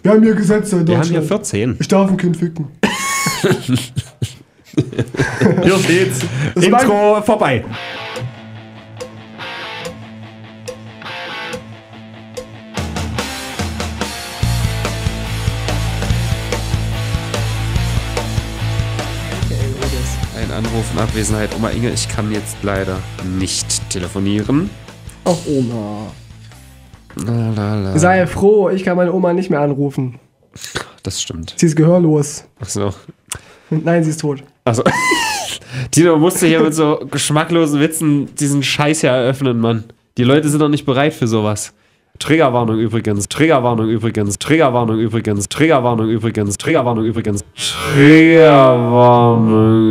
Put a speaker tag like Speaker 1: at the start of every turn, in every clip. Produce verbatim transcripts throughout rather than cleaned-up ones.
Speaker 1: Wir haben hier Gesetze in
Speaker 2: Wir
Speaker 1: Deutschland.
Speaker 2: haben hier vierzehn.
Speaker 1: Ich darf ein Kind ficken.
Speaker 2: Hier steht's.
Speaker 1: Das
Speaker 2: Intro vorbei. Ein Anruf in Abwesenheit. Oma Inge, ich kann jetzt leider nicht telefonieren.
Speaker 1: Ach, Oma.
Speaker 2: La, la, la.
Speaker 1: Sei froh, ich kann meine Oma nicht mehr anrufen.
Speaker 2: Das stimmt.
Speaker 1: Sie ist gehörlos.
Speaker 2: Ach so.
Speaker 1: Nein, sie ist tot.
Speaker 2: Also, Tino musste hier mit so geschmacklosen Witzen diesen Scheiß hier eröffnen, Mann. Die Leute sind doch nicht bereit für sowas. Triggerwarnung übrigens, Triggerwarnung übrigens, Triggerwarnung übrigens, Triggerwarnung übrigens, Triggerwarnung übrigens, Triggerwarnung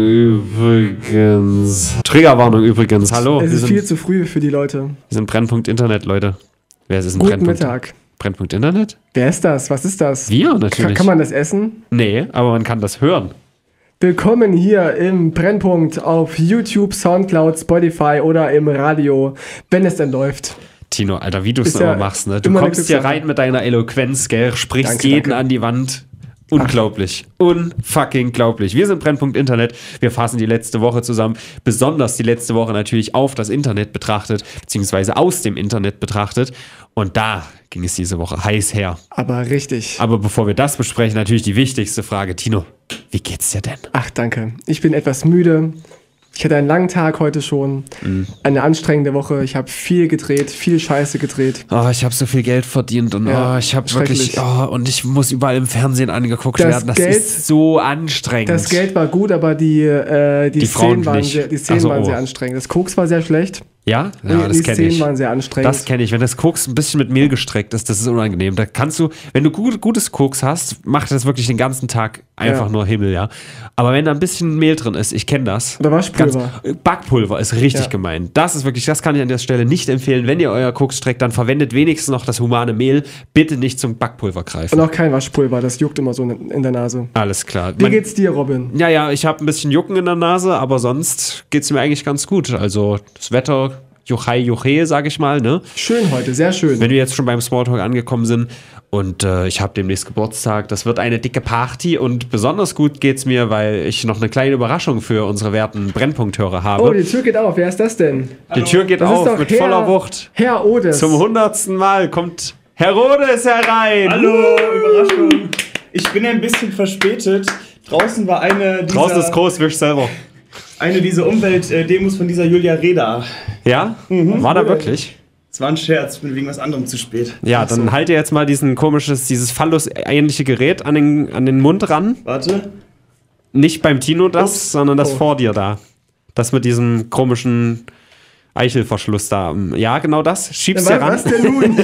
Speaker 2: übrigens, Triggerwarnung übrigens. Hallo.
Speaker 1: Es
Speaker 2: wir
Speaker 1: ist
Speaker 2: sind,
Speaker 1: viel zu früh für die Leute.
Speaker 2: Wir sind Brennpunkt Internet, Leute. Wer ist es? Ein
Speaker 1: Guten
Speaker 2: Brennpunkt?
Speaker 1: Mittag.
Speaker 2: Brennpunkt Internet?
Speaker 1: Wer ist das? Was ist das?
Speaker 2: Wir
Speaker 1: Kann,
Speaker 2: natürlich.
Speaker 1: kann man das essen?
Speaker 2: Nee, aber man kann das hören.
Speaker 1: Willkommen hier im Brennpunkt auf YouTube, Soundcloud, Spotify oder im Radio, wenn es denn läuft.
Speaker 2: Tino, Alter, wie du es
Speaker 1: Ist
Speaker 2: immer
Speaker 1: ja
Speaker 2: machst, ne? Du
Speaker 1: immer eine
Speaker 2: kommst hier
Speaker 1: Glückssache.
Speaker 2: rein mit deiner Eloquenz, gell? Sprichst
Speaker 1: Danke,
Speaker 2: jeden
Speaker 1: danke.
Speaker 2: an die Wand. Unglaublich. Unfucking glaublich. Wir sind Brennpunkt Internet. Wir fassen die letzte Woche zusammen. Besonders die letzte Woche natürlich auf das Internet betrachtet, beziehungsweise aus dem Internet betrachtet. Und da ging es diese Woche heiß her.
Speaker 1: Aber richtig.
Speaker 2: Aber bevor wir das besprechen, natürlich die wichtigste Frage. Tino, wie geht's dir denn?
Speaker 1: Ach, danke. Ich bin etwas müde. Ich hatte einen langen Tag heute schon.
Speaker 2: Mhm.
Speaker 1: Eine anstrengende Woche. Ich habe viel gedreht, viel Scheiße gedreht.
Speaker 2: Oh, ich habe so viel Geld verdient und
Speaker 1: Ja,
Speaker 2: oh, ich habe wirklich,
Speaker 1: schrecklich.
Speaker 2: oh, und ich muss überall im Fernsehen angeguckt
Speaker 1: Das
Speaker 2: werden. Das
Speaker 1: Geld-
Speaker 2: ist so anstrengend.
Speaker 1: Das Geld war gut, aber die, äh, die,
Speaker 2: Die Frauen
Speaker 1: Szenen, waren
Speaker 2: nicht.
Speaker 1: sehr, die Szenen
Speaker 2: Ach so,
Speaker 1: waren
Speaker 2: oh.
Speaker 1: sehr anstrengend. Das Koks war sehr schlecht.
Speaker 2: Ja,
Speaker 1: Und
Speaker 2: ja, das
Speaker 1: die
Speaker 2: kenne
Speaker 1: Szenen
Speaker 2: ich.
Speaker 1: waren sehr anstrengend.
Speaker 2: Das kenne ich. Wenn das Koks ein bisschen mit Mehl gestreckt ist, das ist unangenehm. Da kannst du, wenn du gut, gutes Koks hast, macht das wirklich den ganzen Tag einfach
Speaker 1: Ja.
Speaker 2: nur Himmel, ja. Aber wenn da ein bisschen Mehl drin ist, ich kenne das.
Speaker 1: Oder Waschpulver.
Speaker 2: Ganz- Backpulver ist richtig
Speaker 1: Ja.
Speaker 2: gemein. Das ist wirklich, das kann ich an der Stelle nicht empfehlen. Wenn ihr euer Koks streckt, dann verwendet wenigstens noch das humane Mehl. Bitte nicht zum Backpulver greifen.
Speaker 1: Und auch kein Waschpulver, das juckt immer so in in der Nase.
Speaker 2: Alles klar.
Speaker 1: Wie
Speaker 2: Man-
Speaker 1: geht's dir, Robin?
Speaker 2: Ja, ja, ich habe ein bisschen Jucken in der Nase, aber sonst geht's mir eigentlich ganz gut. Also das Wetter, Juchai, Juche, sag ich mal, ne?
Speaker 1: Schön heute, sehr schön.
Speaker 2: Wenn wir jetzt schon beim Smalltalk angekommen sind und äh, ich habe demnächst Geburtstag, das wird eine dicke Party und besonders gut geht's mir, weil ich noch eine kleine Überraschung für unsere werten Brennpunkthörer habe.
Speaker 1: Oh, die Tür geht auf. Wer ist das denn?
Speaker 2: Die Tür geht
Speaker 1: Das ist
Speaker 2: auf
Speaker 1: doch
Speaker 2: mit
Speaker 1: Herr-
Speaker 2: voller Wucht.
Speaker 1: Herr Odes.
Speaker 2: Zum hundertsten Mal kommt Herr Rodes herein.
Speaker 3: Hallo, Überraschung. Ich bin ein bisschen verspätet. Draußen war eine dieser,
Speaker 2: Draußen ist groß, wisch selber.
Speaker 3: eine dieser Umweltdemos von dieser Julia Reda.
Speaker 2: Ja? War da wirklich?
Speaker 3: Es war ein Scherz, ich bin wegen was anderem zu spät.
Speaker 2: Ja, dann halt ihr jetzt mal diesen komisches, dieses Phallus-ähnliche Gerät an den, an den Mund ran.
Speaker 3: Warte.
Speaker 2: Nicht beim Tino das,
Speaker 1: Ups.
Speaker 2: sondern das
Speaker 1: Oh.
Speaker 2: vor dir da. Das mit diesem komischen Eichelverschluss da. Ja, genau das. Schiebst
Speaker 1: Ja,
Speaker 2: dir ran.
Speaker 1: was denn nun?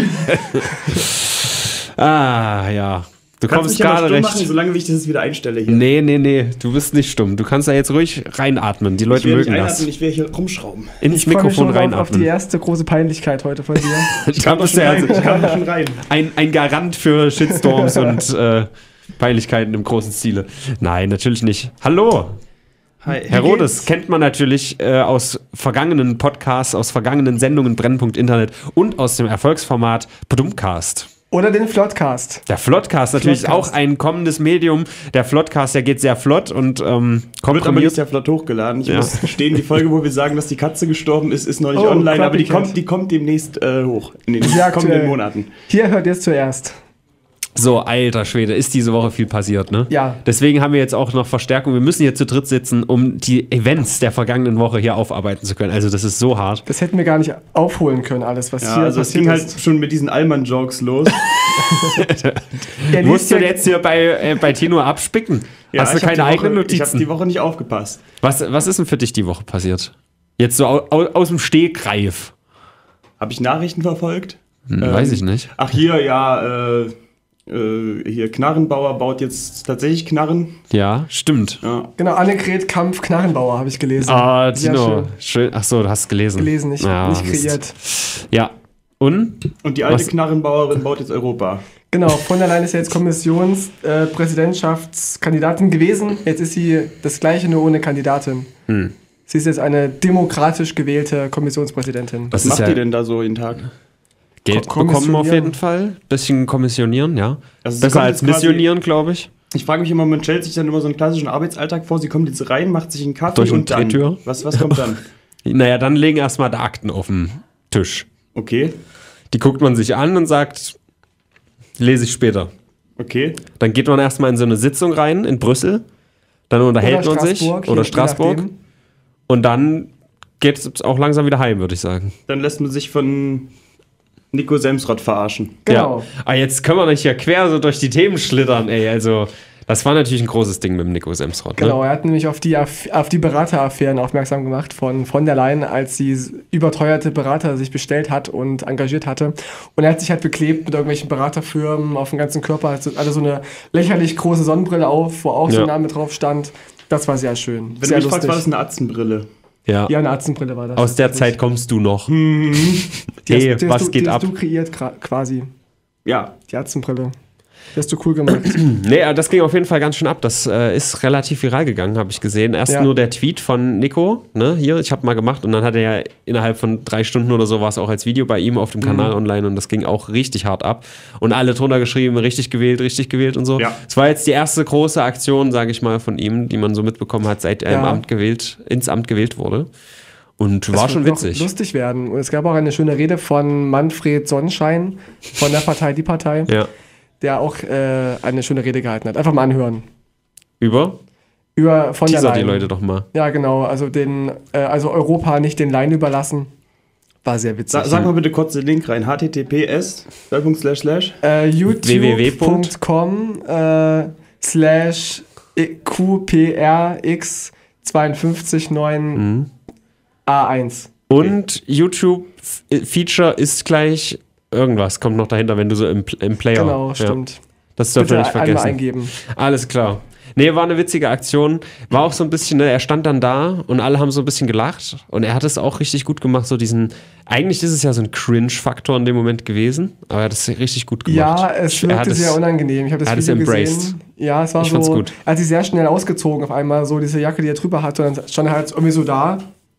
Speaker 2: Ah, ja. Du
Speaker 3: Kannst
Speaker 2: kommst
Speaker 3: mich ja mal
Speaker 2: gerade
Speaker 3: stumm
Speaker 2: recht.
Speaker 3: machen, solange wie ich das wieder einstelle hier.
Speaker 2: Nee, nee, nee. Du bist nicht stumm. Du kannst da jetzt ruhig reinatmen. Die
Speaker 3: ich
Speaker 2: Leute
Speaker 3: will nicht
Speaker 2: mögen
Speaker 3: einatmen,
Speaker 2: das.
Speaker 3: ich will hier rumschrauben.
Speaker 2: Ins
Speaker 1: Ich freue mich
Speaker 2: Mikrofon
Speaker 1: schon drauf auf die
Speaker 2: reinatmen.
Speaker 1: erste große Peinlichkeit heute von dir.
Speaker 2: Da bist du ja
Speaker 3: rein. Ich kam da schon rein.
Speaker 2: ein, ein Garant für Shitstorms und äh, Peinlichkeiten im großen Stile. Nein, natürlich nicht. Hallo!
Speaker 3: Hi.
Speaker 2: Herr Rodes kennt man natürlich äh, aus vergangenen Podcasts, aus vergangenen Sendungen Brennpunkt Internet und aus dem Erfolgsformat Podumcast.
Speaker 1: Oder den Floodcast.
Speaker 2: Der Floodcast natürlich
Speaker 1: Floodcast.
Speaker 2: auch ein kommendes Medium. Der Floodcast, der geht sehr flott und ähm,
Speaker 3: Wird aber nicht
Speaker 2: komprimiert.
Speaker 3: sehr flott hochgeladen. Ich
Speaker 2: Ja.
Speaker 3: muss gestehen, die Folge, wo wir sagen, dass die Katze gestorben ist, ist noch nicht
Speaker 1: Oh,
Speaker 3: online, aber die
Speaker 1: Copycat.
Speaker 3: kommt, die kommt demnächst äh, hoch. In den
Speaker 1: Sehr
Speaker 3: kommenden
Speaker 1: aktuell.
Speaker 3: Monaten.
Speaker 1: Hier hört ihr es zuerst.
Speaker 2: So, alter Schwede, ist diese Woche viel passiert, ne?
Speaker 1: Ja.
Speaker 2: Deswegen haben wir jetzt auch noch Verstärkung. Wir müssen hier zu dritt sitzen, um die Events der vergangenen Woche hier aufarbeiten zu können. Also das ist so hart.
Speaker 1: Das hätten wir gar nicht aufholen können, alles, was
Speaker 3: Ja,
Speaker 1: hier
Speaker 3: also es
Speaker 1: passiert
Speaker 3: ging halt
Speaker 1: ist.
Speaker 3: schon mit diesen Allmann-Jokes los.
Speaker 1: Er
Speaker 2: Musst
Speaker 1: liest
Speaker 2: du
Speaker 1: ja-
Speaker 2: jetzt hier bei, äh, bei Tino abspicken?
Speaker 3: Ja,
Speaker 2: Hast du
Speaker 3: ich hab
Speaker 2: keine
Speaker 3: die Woche-
Speaker 2: eigenen
Speaker 3: Ich habe
Speaker 2: Notizen?
Speaker 3: die Woche nicht aufgepasst.
Speaker 2: Was, was ist denn für dich die Woche passiert? Jetzt so au, au, aus dem Stegreif.
Speaker 3: Habe ich Nachrichten verfolgt?
Speaker 2: Hm,
Speaker 3: Ähm,
Speaker 2: weiß ich nicht.
Speaker 3: Ach, hier, ja, äh, äh, hier, Knarrenbauer baut jetzt tatsächlich Knarren.
Speaker 2: Ja, stimmt.
Speaker 3: Ja.
Speaker 1: Genau, Annegret Kampf-Knarrenbauer habe ich gelesen.
Speaker 2: Ah,
Speaker 1: Sehr
Speaker 2: Tino.
Speaker 1: schön.
Speaker 2: Schön. Ach so, du hast gelesen.
Speaker 1: Gelesen, nicht,
Speaker 2: Ja,
Speaker 1: nicht
Speaker 2: Mist.
Speaker 1: kreiert.
Speaker 2: Ja. Und?
Speaker 3: Und die alte
Speaker 2: Was?
Speaker 3: Knarrenbauerin baut jetzt Europa.
Speaker 1: Genau, von der Leyen ist ja jetzt Kommissionspräsidentschaftskandidatin gewesen. Jetzt ist sie das gleiche, nur ohne Kandidatin.
Speaker 2: Hm.
Speaker 1: Sie ist jetzt eine demokratisch gewählte Kommissionspräsidentin.
Speaker 2: Das
Speaker 3: Was macht
Speaker 2: ist ja,
Speaker 3: die denn da so jeden Tag?
Speaker 2: Geld
Speaker 1: Ko-
Speaker 2: bekommen auf
Speaker 1: kommissionieren.
Speaker 2: jeden Fall. Bisschen kommissionieren, ja.
Speaker 3: Also sie
Speaker 2: Besser
Speaker 3: kommt
Speaker 2: als
Speaker 3: jetzt quasi-
Speaker 2: missionieren, glaube ich.
Speaker 3: Ich frage mich immer, man stellt sich dann immer so einen klassischen Arbeitsalltag vor, sie kommt jetzt rein, macht sich einen Kaffee
Speaker 2: Durch eine
Speaker 3: und dann.
Speaker 2: Drehtür.
Speaker 3: Was, was kommt dann?
Speaker 2: Naja, dann legen erstmal die Akten auf den Tisch.
Speaker 3: Okay,
Speaker 2: Die guckt man sich an und sagt, lese ich später.
Speaker 3: okay.
Speaker 2: Dann geht man erstmal in so eine Sitzung rein in Brüssel. Dann unterhält man sich.
Speaker 1: Straßburg, je-
Speaker 2: Oder
Speaker 1: je
Speaker 2: Straßburg.
Speaker 1: nachdem.
Speaker 2: Und dann geht es auch langsam wieder heim, würde ich sagen.
Speaker 3: Dann lässt man sich von Nico Semsrott verarschen.
Speaker 1: Genau.
Speaker 2: Ja. Aber jetzt können wir nicht hier quer so durch die Themen schlittern, ey. Also, das war natürlich ein großes Ding mit dem Nico Semsrott.
Speaker 1: Genau,
Speaker 2: Ne?
Speaker 1: er hat nämlich auf die, Aff- auf die Berateraffären aufmerksam gemacht von, von der Leyen, als sie s- überteuerte Berater sich bestellt hat und engagiert hatte. Und er hat sich halt beklebt mit irgendwelchen Beraterfirmen auf dem ganzen Körper, hatte also so eine lächerlich große Sonnenbrille auf, wo auch so
Speaker 2: Ja.
Speaker 1: ein Name drauf stand. Das war sehr schön.
Speaker 3: Wenn
Speaker 1: sehr
Speaker 3: du mich fragst, war das
Speaker 1: lustig.
Speaker 3: eine Atzenbrille.
Speaker 2: Ja.
Speaker 1: Ja, eine Atzenbrille war das.
Speaker 2: Aus der Zeit kommst du noch.
Speaker 1: Die
Speaker 2: Hey,
Speaker 1: hast, die
Speaker 2: was
Speaker 1: hast du,
Speaker 2: geht
Speaker 1: die
Speaker 2: ab?
Speaker 1: hast du kreiert gra- quasi.
Speaker 3: Ja,
Speaker 1: Die Atzenbrille. Die hast du cool gemacht.
Speaker 2: Nee, das ging auf jeden Fall ganz schön ab. Das äh, ist relativ viral gegangen, habe ich gesehen. Erst
Speaker 1: Ja.
Speaker 2: nur der Tweet von Nico, ne, hier, ich habe mal gemacht. Und dann hat er ja innerhalb von drei Stunden oder so war es auch als Video bei ihm auf dem Kanal online. Und das ging auch richtig hart ab. Und alle drunter geschrieben, richtig gewählt, richtig gewählt und so.
Speaker 3: Ja.
Speaker 2: Es war jetzt die erste große Aktion, sage ich mal, von ihm, die man so mitbekommen hat, seit er im
Speaker 1: Ja.
Speaker 2: Amt gewählt, ins Amt gewählt wurde. Und
Speaker 1: Das
Speaker 2: war
Speaker 1: wird
Speaker 2: schon
Speaker 1: noch
Speaker 2: witzig.
Speaker 1: lustig werden. Und es gab auch eine schöne Rede von Manfred Sonnenschein von der Partei Die Partei,
Speaker 2: Ja.
Speaker 1: der auch äh, eine schöne Rede gehalten hat. Einfach mal anhören.
Speaker 2: Über?
Speaker 1: Über von der
Speaker 2: Teaser die
Speaker 1: Leyen.
Speaker 2: Leute doch mal.
Speaker 1: Ja, genau. Also den, äh, also Europa nicht den Laien überlassen. War sehr witzig.
Speaker 3: Sa sag mal bitte kurz den Link rein. H T T P S Slash slash.
Speaker 1: äh,
Speaker 2: w w w.
Speaker 1: youtube punkt com äh, slash Q P R X zwei fünf neun A eins.
Speaker 2: Und YouTube-Feature ist gleich irgendwas, kommt noch dahinter, wenn du so im, im Player.
Speaker 1: Genau,
Speaker 2: Ja.
Speaker 1: stimmt.
Speaker 2: Das dürft ihr
Speaker 1: Bitte
Speaker 2: nicht
Speaker 1: einmal
Speaker 2: vergessen.
Speaker 1: eingeben.
Speaker 2: Alles klar. Nee, war eine witzige Aktion. War auch so ein bisschen, ne, er stand dann da und alle haben so ein bisschen gelacht. Und er hat es auch richtig gut gemacht, so diesen, eigentlich ist es ja so ein Cringe-Faktor in dem Moment gewesen, aber er hat es richtig gut gemacht.
Speaker 1: Ja, es
Speaker 2: Er hat
Speaker 1: wirkte
Speaker 2: es-
Speaker 1: sehr unangenehm. Ich habe das
Speaker 2: er hat es
Speaker 1: Video
Speaker 2: embraced.
Speaker 1: gesehen. Ja, es war
Speaker 2: Ich
Speaker 1: so.
Speaker 2: fand's gut.
Speaker 1: Er hat sich sehr schnell ausgezogen auf einmal, so diese Jacke, die er drüber hatte. Und dann stand er halt irgendwie so da.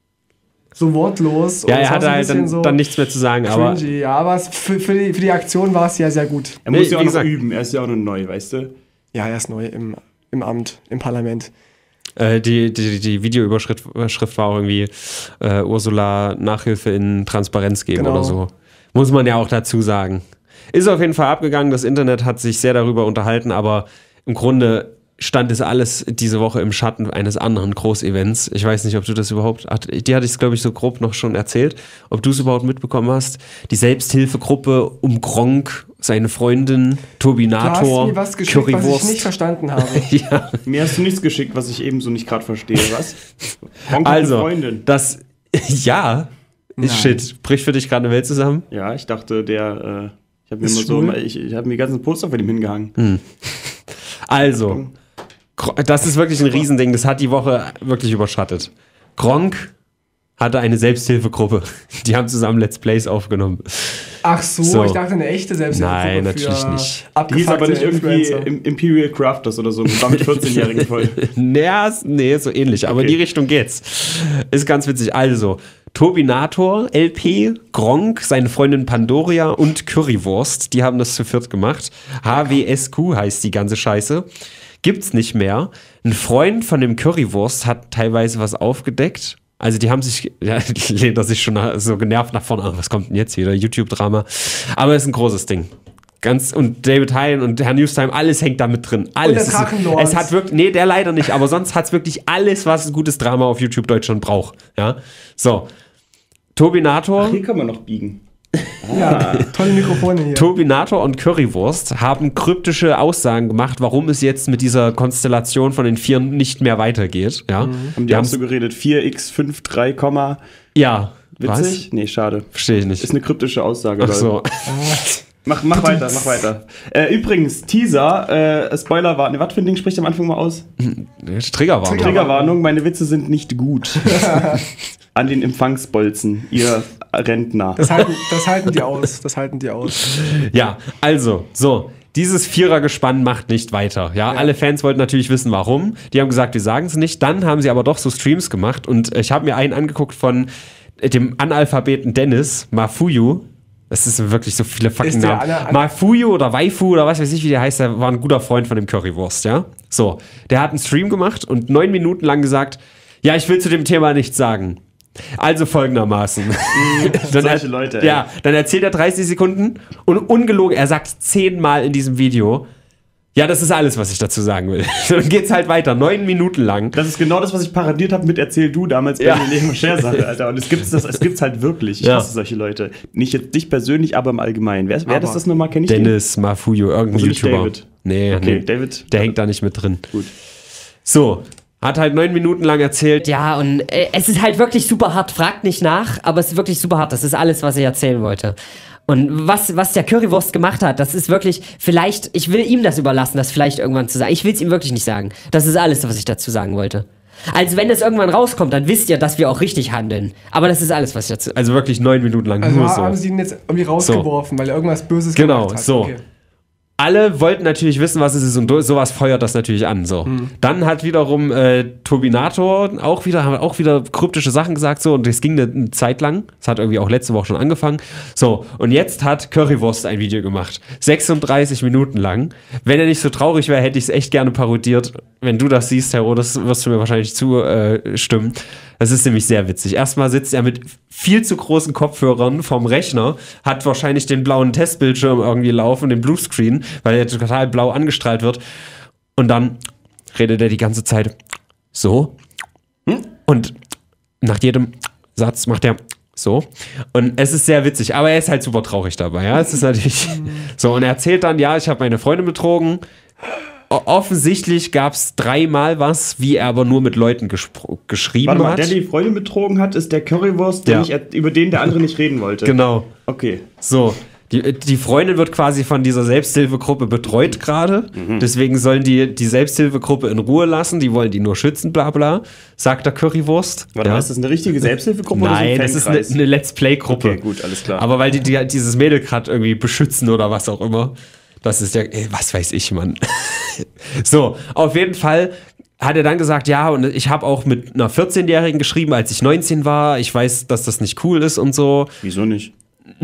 Speaker 1: So wortlos.
Speaker 2: Ja,
Speaker 1: und es
Speaker 2: er
Speaker 1: war
Speaker 2: hatte
Speaker 1: so ein
Speaker 2: halt
Speaker 1: bisschen
Speaker 2: dann,
Speaker 1: so
Speaker 2: dann nichts mehr zu sagen, aber
Speaker 1: cringy. Ja, aber es, für, für, die, für die Aktion war es ja sehr gut.
Speaker 3: Er
Speaker 2: Nee,
Speaker 3: muss ja auch
Speaker 2: wie
Speaker 3: noch
Speaker 2: gesagt-
Speaker 3: üben. Er ist ja auch noch neu, weißt du?
Speaker 1: Ja, er ist neu im, im Amt, im Parlament.
Speaker 2: äh, die, die, die Videoüberschrift Schrift war auch irgendwie äh, Ursula Nachhilfe in Transparenz geben
Speaker 1: Genau.
Speaker 2: oder so. Muss man ja auch dazu sagen. Ist auf jeden Fall abgegangen, das Internet hat sich sehr darüber unterhalten, aber im Grunde stand es alles diese Woche im Schatten eines anderen Großevents. Ich weiß nicht, ob du das überhaupt, hat, dir hatte ich es, glaube ich, so grob noch schon erzählt, ob du es überhaupt mitbekommen hast. Die Selbsthilfegruppe um Gronk, seine Freundin,
Speaker 1: Du hast
Speaker 2: Turbinator,
Speaker 1: mir was geschickt, was ich
Speaker 2: Currywurst.
Speaker 1: nicht verstanden habe.
Speaker 2: Ja.
Speaker 3: Mir hast du nichts geschickt, was ich ebenso nicht gerade verstehe, was? Onkel
Speaker 2: Also,
Speaker 3: und Freundin.
Speaker 2: das, ja,
Speaker 1: Nein.
Speaker 2: ist Shit. Bricht für dich gerade eine Welt zusammen?
Speaker 3: Ja, ich dachte, der, äh, ich habe mir
Speaker 1: Ist
Speaker 3: immer so,
Speaker 1: schwul?
Speaker 3: ich, ich habe mir die ganzen Poster von ihm hingehangen.
Speaker 2: Also, Gro- das ist wirklich ein Riesending. Das hat die Woche wirklich überschattet. Gronk hatte eine Selbsthilfegruppe. Die haben zusammen Let's Plays aufgenommen.
Speaker 1: Ach so,
Speaker 2: So.
Speaker 1: ich dachte eine echte Selbsthilfegruppe
Speaker 2: Nein, natürlich
Speaker 1: für
Speaker 2: nicht.
Speaker 3: Die hieß aber
Speaker 1: abgefuckte
Speaker 3: nicht irgendwie
Speaker 1: Influencer.
Speaker 3: Im- Imperial Crafters oder so. War mit vierzehn-Jährigen voll.
Speaker 2: Naja, s- nee, so ähnlich. Aber
Speaker 3: Okay.
Speaker 2: in die Richtung geht's. Ist ganz witzig. Also, Turbinator, L P, Gronk, seine Freundin Pandoria und Currywurst. Die haben das zu viert gemacht. H W S Q heißt die ganze Scheiße. Gibt's nicht mehr. Ein Freund von dem Currywurst hat teilweise was aufgedeckt. Also die haben sich, ja, lehnt er sich schon nach- so genervt nach vorne. Ah, was kommt denn jetzt wieder? YouTube-Drama. Aber es ist ein großes Ding. Ganz, und David Hein und Herr Newstime, alles hängt da mit drin. Alles.
Speaker 1: der
Speaker 2: Es ist-
Speaker 1: Drachenlord.
Speaker 2: Es hat wirklich, nee, der leider nicht, aber sonst hat es wirklich alles, was ein gutes Drama auf YouTube Deutschland braucht. Ja, so. Turbinator,
Speaker 3: Hier kann man noch biegen.
Speaker 1: Ja, tolle Mikrofone hier.
Speaker 2: Turbinator und Currywurst haben kryptische Aussagen gemacht, warum es jetzt mit dieser Konstellation von den Vieren nicht mehr weitergeht. Ja,
Speaker 3: Haben die
Speaker 2: Die
Speaker 3: auch
Speaker 2: haben's-
Speaker 3: so geredet? vier x fünf drei,
Speaker 2: ja.
Speaker 3: witzig? Nee, schade.
Speaker 2: Verstehe ich nicht.
Speaker 3: Ist eine kryptische Aussage.
Speaker 2: Ach
Speaker 3: Leute.
Speaker 2: so.
Speaker 3: Mach, mach weiter, mach weiter. Äh, übrigens, Teaser, äh, Spoiler war, ne, was für ein Ding spricht am Anfang mal aus?
Speaker 2: Triggerwarnung.
Speaker 1: Trigger-
Speaker 3: Triggerwarnung, meine Witze sind nicht gut. An den Empfangsbolzen, ihr Rentner.
Speaker 1: Das halten, das halten die aus. Das halten die aus.
Speaker 2: Ja, also, so. Dieses Vierergespann macht nicht weiter. Ja, alle Fans wollten natürlich wissen, warum. Die haben gesagt, wir sagen es nicht. Dann haben sie aber doch so Streams gemacht. Und ich habe mir einen angeguckt von dem Analphabeten Dennis, Mafuyu. Es ist wirklich so viele fucking
Speaker 1: Ist der
Speaker 2: Namen.
Speaker 1: Anna-
Speaker 2: Mafuyu oder Waifu oder was weiß ich, wie der heißt, der war ein guter Freund von dem Currywurst, ja? So, der hat einen Stream gemacht und neun Minuten lang gesagt, ja, ich will zu dem Thema nichts sagen. Also folgendermaßen. dann
Speaker 3: Solche Leute, ey.
Speaker 2: Ja, dann erzählt er dreißig Sekunden und ungelogen, er sagt zehnmal in diesem Video, ja, das ist alles, was ich dazu sagen will. Dann geht's halt weiter, neun Minuten lang.
Speaker 3: Das ist genau das, was ich parodiert habe mit Erzähl du damals bei
Speaker 2: Ja.
Speaker 3: der Lego Share-Sache, Alter. Und es gibt's, das, es gibt's halt wirklich. Ich
Speaker 2: Ja.
Speaker 3: hasse solche Leute. Nicht jetzt dich persönlich, aber im Allgemeinen. Wer, wer
Speaker 1: Aber
Speaker 3: ist das nochmal? Kenn ich den?
Speaker 2: Dennis Mafuyu, irgendein
Speaker 3: Also nicht
Speaker 2: YouTuber.
Speaker 3: David.
Speaker 2: Nee,
Speaker 3: Okay,
Speaker 2: nee.
Speaker 3: David.
Speaker 2: Der hängt da nicht mit drin.
Speaker 3: Gut.
Speaker 2: So, hat halt neun Minuten lang erzählt,
Speaker 4: Ja, und äh, es ist halt wirklich super hart. Fragt nicht nach, aber es ist wirklich super hart. Das ist alles, was ich erzählen wollte. Und was, was der Currywurst gemacht hat, das ist wirklich, vielleicht, ich will ihm das überlassen, das vielleicht irgendwann zu sagen. Ich will es ihm wirklich nicht sagen. Das ist alles, was ich dazu sagen wollte. Also wenn es irgendwann rauskommt, dann wisst ihr, dass wir auch richtig handeln. Aber das ist alles, was ich dazu...
Speaker 2: also wirklich neun Minuten lang
Speaker 1: Also
Speaker 2: nur
Speaker 1: haben
Speaker 2: so.
Speaker 1: sie ihn jetzt irgendwie rausgeworfen, weil er irgendwas Böses
Speaker 2: Genau,
Speaker 1: gemacht hat.
Speaker 2: so.
Speaker 1: Okay.
Speaker 2: Alle wollten natürlich wissen, was es ist und do- sowas feuert das natürlich an. So. Dann hat wiederum äh, Turbinator auch wieder, haben auch wieder kryptische Sachen gesagt so und das ging eine, eine Zeit lang. Das hat irgendwie auch letzte Woche schon angefangen. So, und jetzt hat Currywurst ein Video gemacht. sechsunddreißig Minuten lang. Wenn er nicht so traurig wäre, hätte ich es echt gerne parodiert. Wenn du das siehst, Hero, das wirst du mir wahrscheinlich zustimmen. Das ist nämlich sehr witzig. Erstmal sitzt er mit viel zu großen Kopfhörern vom Rechner, hat wahrscheinlich den blauen Testbildschirm irgendwie laufen, den Bluescreen, weil er total blau angestrahlt wird. Und dann redet er die ganze Zeit so. Und nach jedem Satz macht er so. Und es ist sehr witzig, aber er ist halt super traurig dabei. Ja, es ist natürlich so. Und er erzählt dann, ja, ich habe meine Freundin betrogen. O- Offensichtlich gab es dreimal was, wie er aber nur mit Leuten gespro- geschrieben
Speaker 3: Warte mal,
Speaker 2: hat.
Speaker 3: der, der die Freundin betrogen hat, ist der Currywurst, den
Speaker 2: Ja.
Speaker 3: ich, er- über den der andere nicht reden wollte.
Speaker 2: Genau.
Speaker 3: Okay.
Speaker 2: So. Die, die Freundin wird quasi von dieser Selbsthilfegruppe betreut gerade.
Speaker 3: Mhm.
Speaker 2: Deswegen sollen die die Selbsthilfegruppe in Ruhe lassen. Die wollen die nur schützen, bla bla. Sagt der Currywurst.
Speaker 3: Warte
Speaker 2: Ja.
Speaker 3: mal, ist das eine richtige Selbsthilfegruppe
Speaker 2: Nein,
Speaker 3: oder so ein
Speaker 2: das ist eine,
Speaker 3: Fankreis?
Speaker 2: eine Let's Play-Gruppe.
Speaker 3: Okay, gut, alles klar.
Speaker 2: Aber weil die, die dieses Mädel gerade irgendwie beschützen oder was auch immer. Das ist ja, ey, was weiß ich, Mann. So, auf jeden Fall hat er dann gesagt, ja, und ich habe auch mit einer vierzehnjährigen geschrieben, als ich neunzehn war. Ich weiß, dass das nicht cool ist und so.
Speaker 3: Wieso nicht?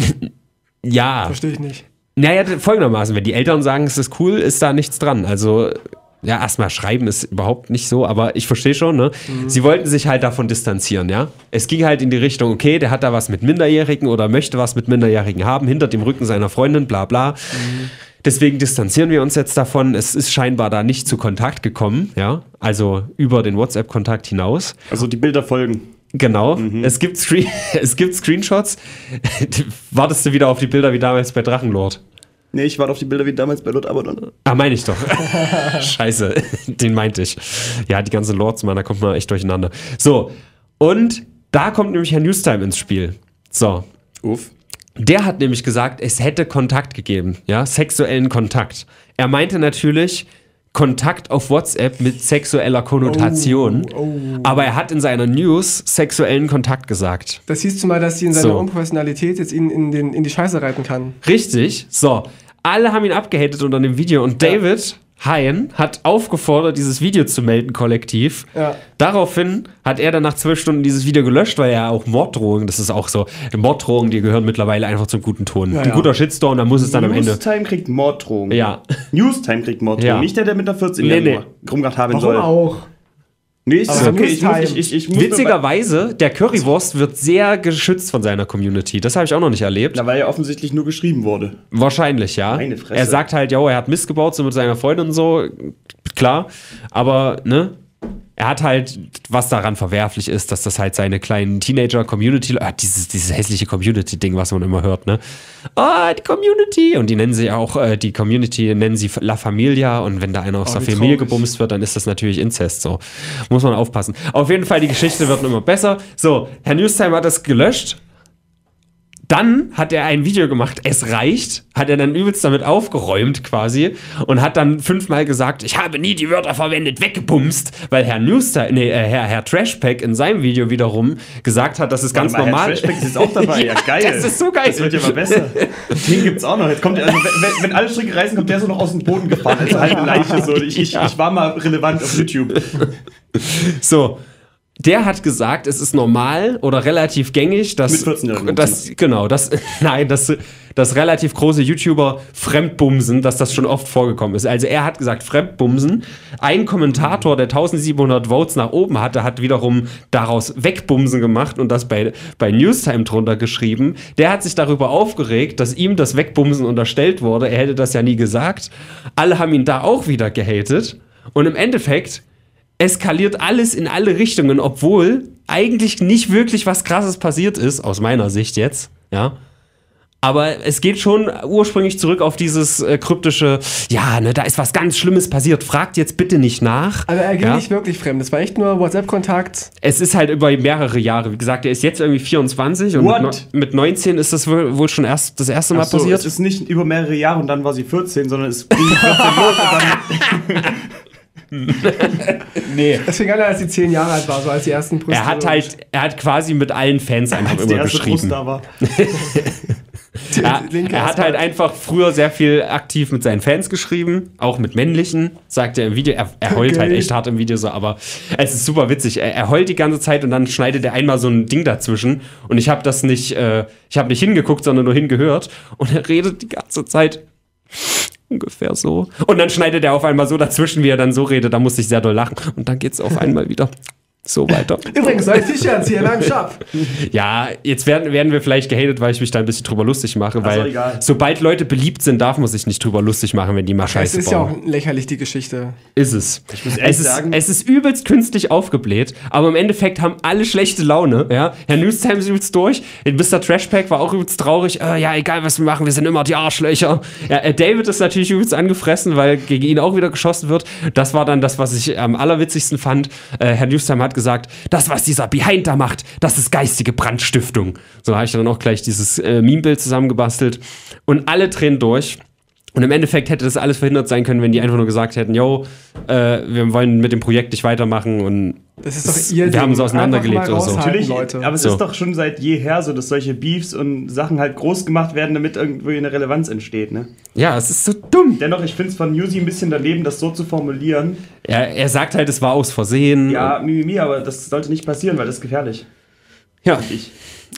Speaker 2: Ja.
Speaker 1: Verstehe ich nicht.
Speaker 2: Naja, folgendermaßen, wenn die Eltern sagen, es ist cool, ist da nichts dran. Also, ja, erstmal schreiben ist überhaupt nicht so, aber ich verstehe schon, ne? Sie wollten sich halt davon distanzieren, ja? Es ging halt in die Richtung, okay, der hat da was mit Minderjährigen oder möchte was mit Minderjährigen haben, hinter dem Rücken seiner Freundin, bla bla. Deswegen distanzieren wir uns jetzt davon. Es ist scheinbar da nicht zu Kontakt gekommen, ja? Also über den WhatsApp-Kontakt hinaus.
Speaker 3: Also die Bilder folgen.
Speaker 2: Genau. Es, gibt Screen es gibt Screenshots. Wartest du wieder auf die Bilder wie damals bei Drachenlord?
Speaker 3: Nee, ich warte auf die Bilder wie damals bei Lord Abaddon.
Speaker 2: Ah, meine ich doch. Scheiße, den meinte ich. Ja, die ganzen Lords, Mann, da kommt man echt durcheinander. So, und da kommt nämlich Herr Newstime ins Spiel. So,
Speaker 3: Uff.
Speaker 2: der hat nämlich gesagt, es hätte Kontakt gegeben, ja, sexuellen Kontakt. Er meinte natürlich Kontakt auf WhatsApp mit sexueller Konnotation,
Speaker 1: Oh, oh.
Speaker 2: aber er hat in seiner News sexuellen Kontakt gesagt.
Speaker 1: Das hieß zumal, dass sie in seiner
Speaker 2: So.
Speaker 1: Unprofessionalität jetzt ihn in, den, in die Scheiße reiten kann.
Speaker 2: Richtig, so. Alle haben ihn abgehatet unter dem Video und David Hein hat aufgefordert, dieses Video zu melden, kollektiv.
Speaker 1: Ja.
Speaker 2: Daraufhin hat er dann nach zwölf Stunden dieses Video gelöscht, weil er auch Morddrohungen, das ist auch so, Morddrohungen, die gehören mittlerweile einfach zum guten Ton.
Speaker 1: Ja,
Speaker 2: Ein
Speaker 1: ja.
Speaker 2: guter Shitstorm, da muss es dann am Ende.
Speaker 3: Newstime kriegt Morddrohungen.
Speaker 2: Ja.
Speaker 3: Newstime kriegt Morddrohungen.
Speaker 2: Ja.
Speaker 3: Nicht der, der mit einer vierzehn
Speaker 2: Nee,
Speaker 3: nee,
Speaker 2: nee.
Speaker 3: rumgedacht haben
Speaker 1: Warum
Speaker 3: soll.
Speaker 1: auch?
Speaker 3: Nee, ist
Speaker 1: Aber
Speaker 3: okay. Ich muss,
Speaker 1: Newstime.
Speaker 3: ich, ich, ich muss
Speaker 2: Witzigerweise, der Currywurst wird sehr geschützt von seiner Community. Das habe ich auch noch nicht erlebt.
Speaker 3: Na, weil er offensichtlich nur geschrieben wurde.
Speaker 2: Wahrscheinlich, ja.
Speaker 3: Meine Fresse.
Speaker 2: Er sagt halt, ja, er hat Mist gebaut, so mit seiner Freundin und so. Klar. Aber, ne? Er hat halt, was daran verwerflich ist, dass das halt seine kleinen Teenager-Community, ah, dieses, dieses hässliche Community-Ding, was man immer hört, ne? Ah, die Community. Und die nennen sie auch, äh, die Community nennen sie La Familia. Und wenn da einer aus
Speaker 1: Oh,
Speaker 2: der
Speaker 1: wie
Speaker 2: Familie
Speaker 1: traurig.
Speaker 2: gebumst wird, dann ist das natürlich Inzest, so. Muss man aufpassen. Auf jeden Fall, die Geschichte wird immer besser. So, Herr Newstime hat das gelöscht. Dann hat er ein Video gemacht, es reicht, hat er dann übelst damit aufgeräumt quasi und hat dann fünfmal gesagt, ich habe nie die Wörter verwendet, weggebumst, weil Herr Newstime, nee, äh, Herr, Herr Trashpack in seinem Video wiederum gesagt hat, das ist ganz
Speaker 3: Warte mal,
Speaker 2: normal.
Speaker 3: Herr Trashback ist jetzt auch dabei. Ja, geil.
Speaker 2: Das ist so geil.
Speaker 3: Das wird ja mal besser. Den gibt's auch noch. Jetzt kommt der, also, wenn, wenn alle Stricke reißen, kommt der so noch aus dem Boden gefahren. Als halbe Leiche. So. Ich, ich, ich war mal relevant auf YouTube.
Speaker 2: So. der hat gesagt, es ist normal oder relativ gängig, dass,
Speaker 3: Mit vierzehnjährigen
Speaker 2: dass genau, dass, nein, dass, dass relativ große YouTuber fremdbumsen, dass das schon oft vorgekommen ist. Also er hat gesagt, fremdbumsen. Ein Kommentator, der eintausendsiebenhundert Votes nach oben hatte, hat wiederum daraus wegbumsen gemacht und das bei, bei Newstime drunter geschrieben. Der hat sich darüber aufgeregt, dass ihm das Wegbumsen unterstellt wurde. Er hätte das ja nie gesagt. Alle haben ihn da auch wieder gehatet. Und im Endeffekt eskaliert alles in alle Richtungen, obwohl eigentlich nicht wirklich was Krasses passiert ist, aus meiner Sicht jetzt, ja. Aber es geht schon ursprünglich zurück auf dieses äh, kryptische, ja, ne, da ist was ganz Schlimmes passiert, fragt jetzt bitte nicht nach.
Speaker 1: Aber er ging
Speaker 2: ja?
Speaker 1: nicht wirklich fremd, das war echt nur WhatsApp-Kontakt.
Speaker 2: Es ist halt über mehrere Jahre, wie gesagt, er ist jetzt irgendwie vierundzwanzig und
Speaker 3: What?
Speaker 2: mit, mit neunzehn ist das wohl, wohl schon erst das erste Mal
Speaker 3: Ach so,
Speaker 2: passiert.
Speaker 3: es ist nicht über mehrere Jahre und dann war sie vierzehn, sondern es ging vierzehn los und dann...
Speaker 2: Nee.
Speaker 1: Das fing an, als sie zehn Jahre alt war, so als die ersten Brüste.
Speaker 2: Er hat halt, er hat quasi mit allen Fans einfach
Speaker 3: als die
Speaker 2: immer
Speaker 3: erste Brust
Speaker 2: geschrieben.
Speaker 3: da war.
Speaker 2: Er,
Speaker 1: linke
Speaker 2: er hat
Speaker 1: Asphalt.
Speaker 2: halt einfach früher sehr viel aktiv mit seinen Fans geschrieben, auch mit männlichen, sagt er im Video. Er, er heult
Speaker 1: Okay.
Speaker 2: halt echt hart im Video so, aber es ist super witzig. Er, er heult die ganze Zeit und dann schneidet er einmal so ein Ding dazwischen und ich habe das nicht, äh, ich habe nicht hingeguckt, sondern nur hingehört und er redet die ganze Zeit ungefähr so. Und dann schneidet er auf einmal so dazwischen, wie er dann so redet, da musste ich sehr doll lachen und dann geht's auf einmal wieder so weiter.
Speaker 1: Übrigens, neue T-Shirts hier in meinem Shop.
Speaker 2: Ja, jetzt werden, werden wir vielleicht gehatet, weil ich mich da ein bisschen drüber lustig mache,
Speaker 3: Also
Speaker 2: weil
Speaker 3: egal.
Speaker 2: sobald Leute beliebt sind, darf man sich nicht drüber lustig machen, wenn die mal
Speaker 1: Es
Speaker 2: Scheiße
Speaker 1: ist ja
Speaker 2: bauen.
Speaker 1: auch lächerlich, die Geschichte.
Speaker 2: Ist es.
Speaker 3: muss ehrlich
Speaker 2: Es ist,
Speaker 3: sagen-
Speaker 2: es ist übelst künstlich aufgebläht, aber im Endeffekt haben alle schlechte Laune. Ja? Herr Newstime ist übelst durch. Mister Trashpack war auch übelst traurig. Äh, ja, egal was wir machen, wir sind immer die Arschlöcher. Ja, äh, David ist natürlich übelst angefressen, weil gegen ihn auch wieder geschossen wird. Das war dann das, was ich am allerwitzigsten fand. Äh, Herr Newstime hat gesagt, das, was dieser Behind da macht, das ist geistige Brandstiftung. So habe ich dann auch gleich dieses äh, Meme-Bild zusammengebastelt. Und alle drehen durch. Und im Endeffekt hätte das alles verhindert sein können, wenn die einfach nur gesagt hätten, yo, äh, wir wollen mit dem Projekt nicht weitermachen und
Speaker 1: Das ist doch
Speaker 2: es-
Speaker 1: ihr
Speaker 2: wir
Speaker 1: Ding.
Speaker 2: haben es
Speaker 1: Einfach
Speaker 2: auseinandergelebt
Speaker 1: mal
Speaker 2: oder so.
Speaker 1: raushalten,
Speaker 3: Natürlich,
Speaker 1: Leute.
Speaker 3: aber es
Speaker 2: So.
Speaker 3: ist doch schon seit jeher so, dass solche Beefs und Sachen halt groß gemacht werden, damit irgendwie eine Relevanz entsteht, ne?
Speaker 2: Ja, es ist so dumm.
Speaker 3: Dennoch, ich finde es von Newsy ein bisschen daneben, das so zu formulieren.
Speaker 2: Er, er sagt halt, es war aus Versehen.
Speaker 3: Ja, Mimimi, aber das sollte nicht passieren, weil das ist gefährlich.
Speaker 2: Ja.
Speaker 3: Ich.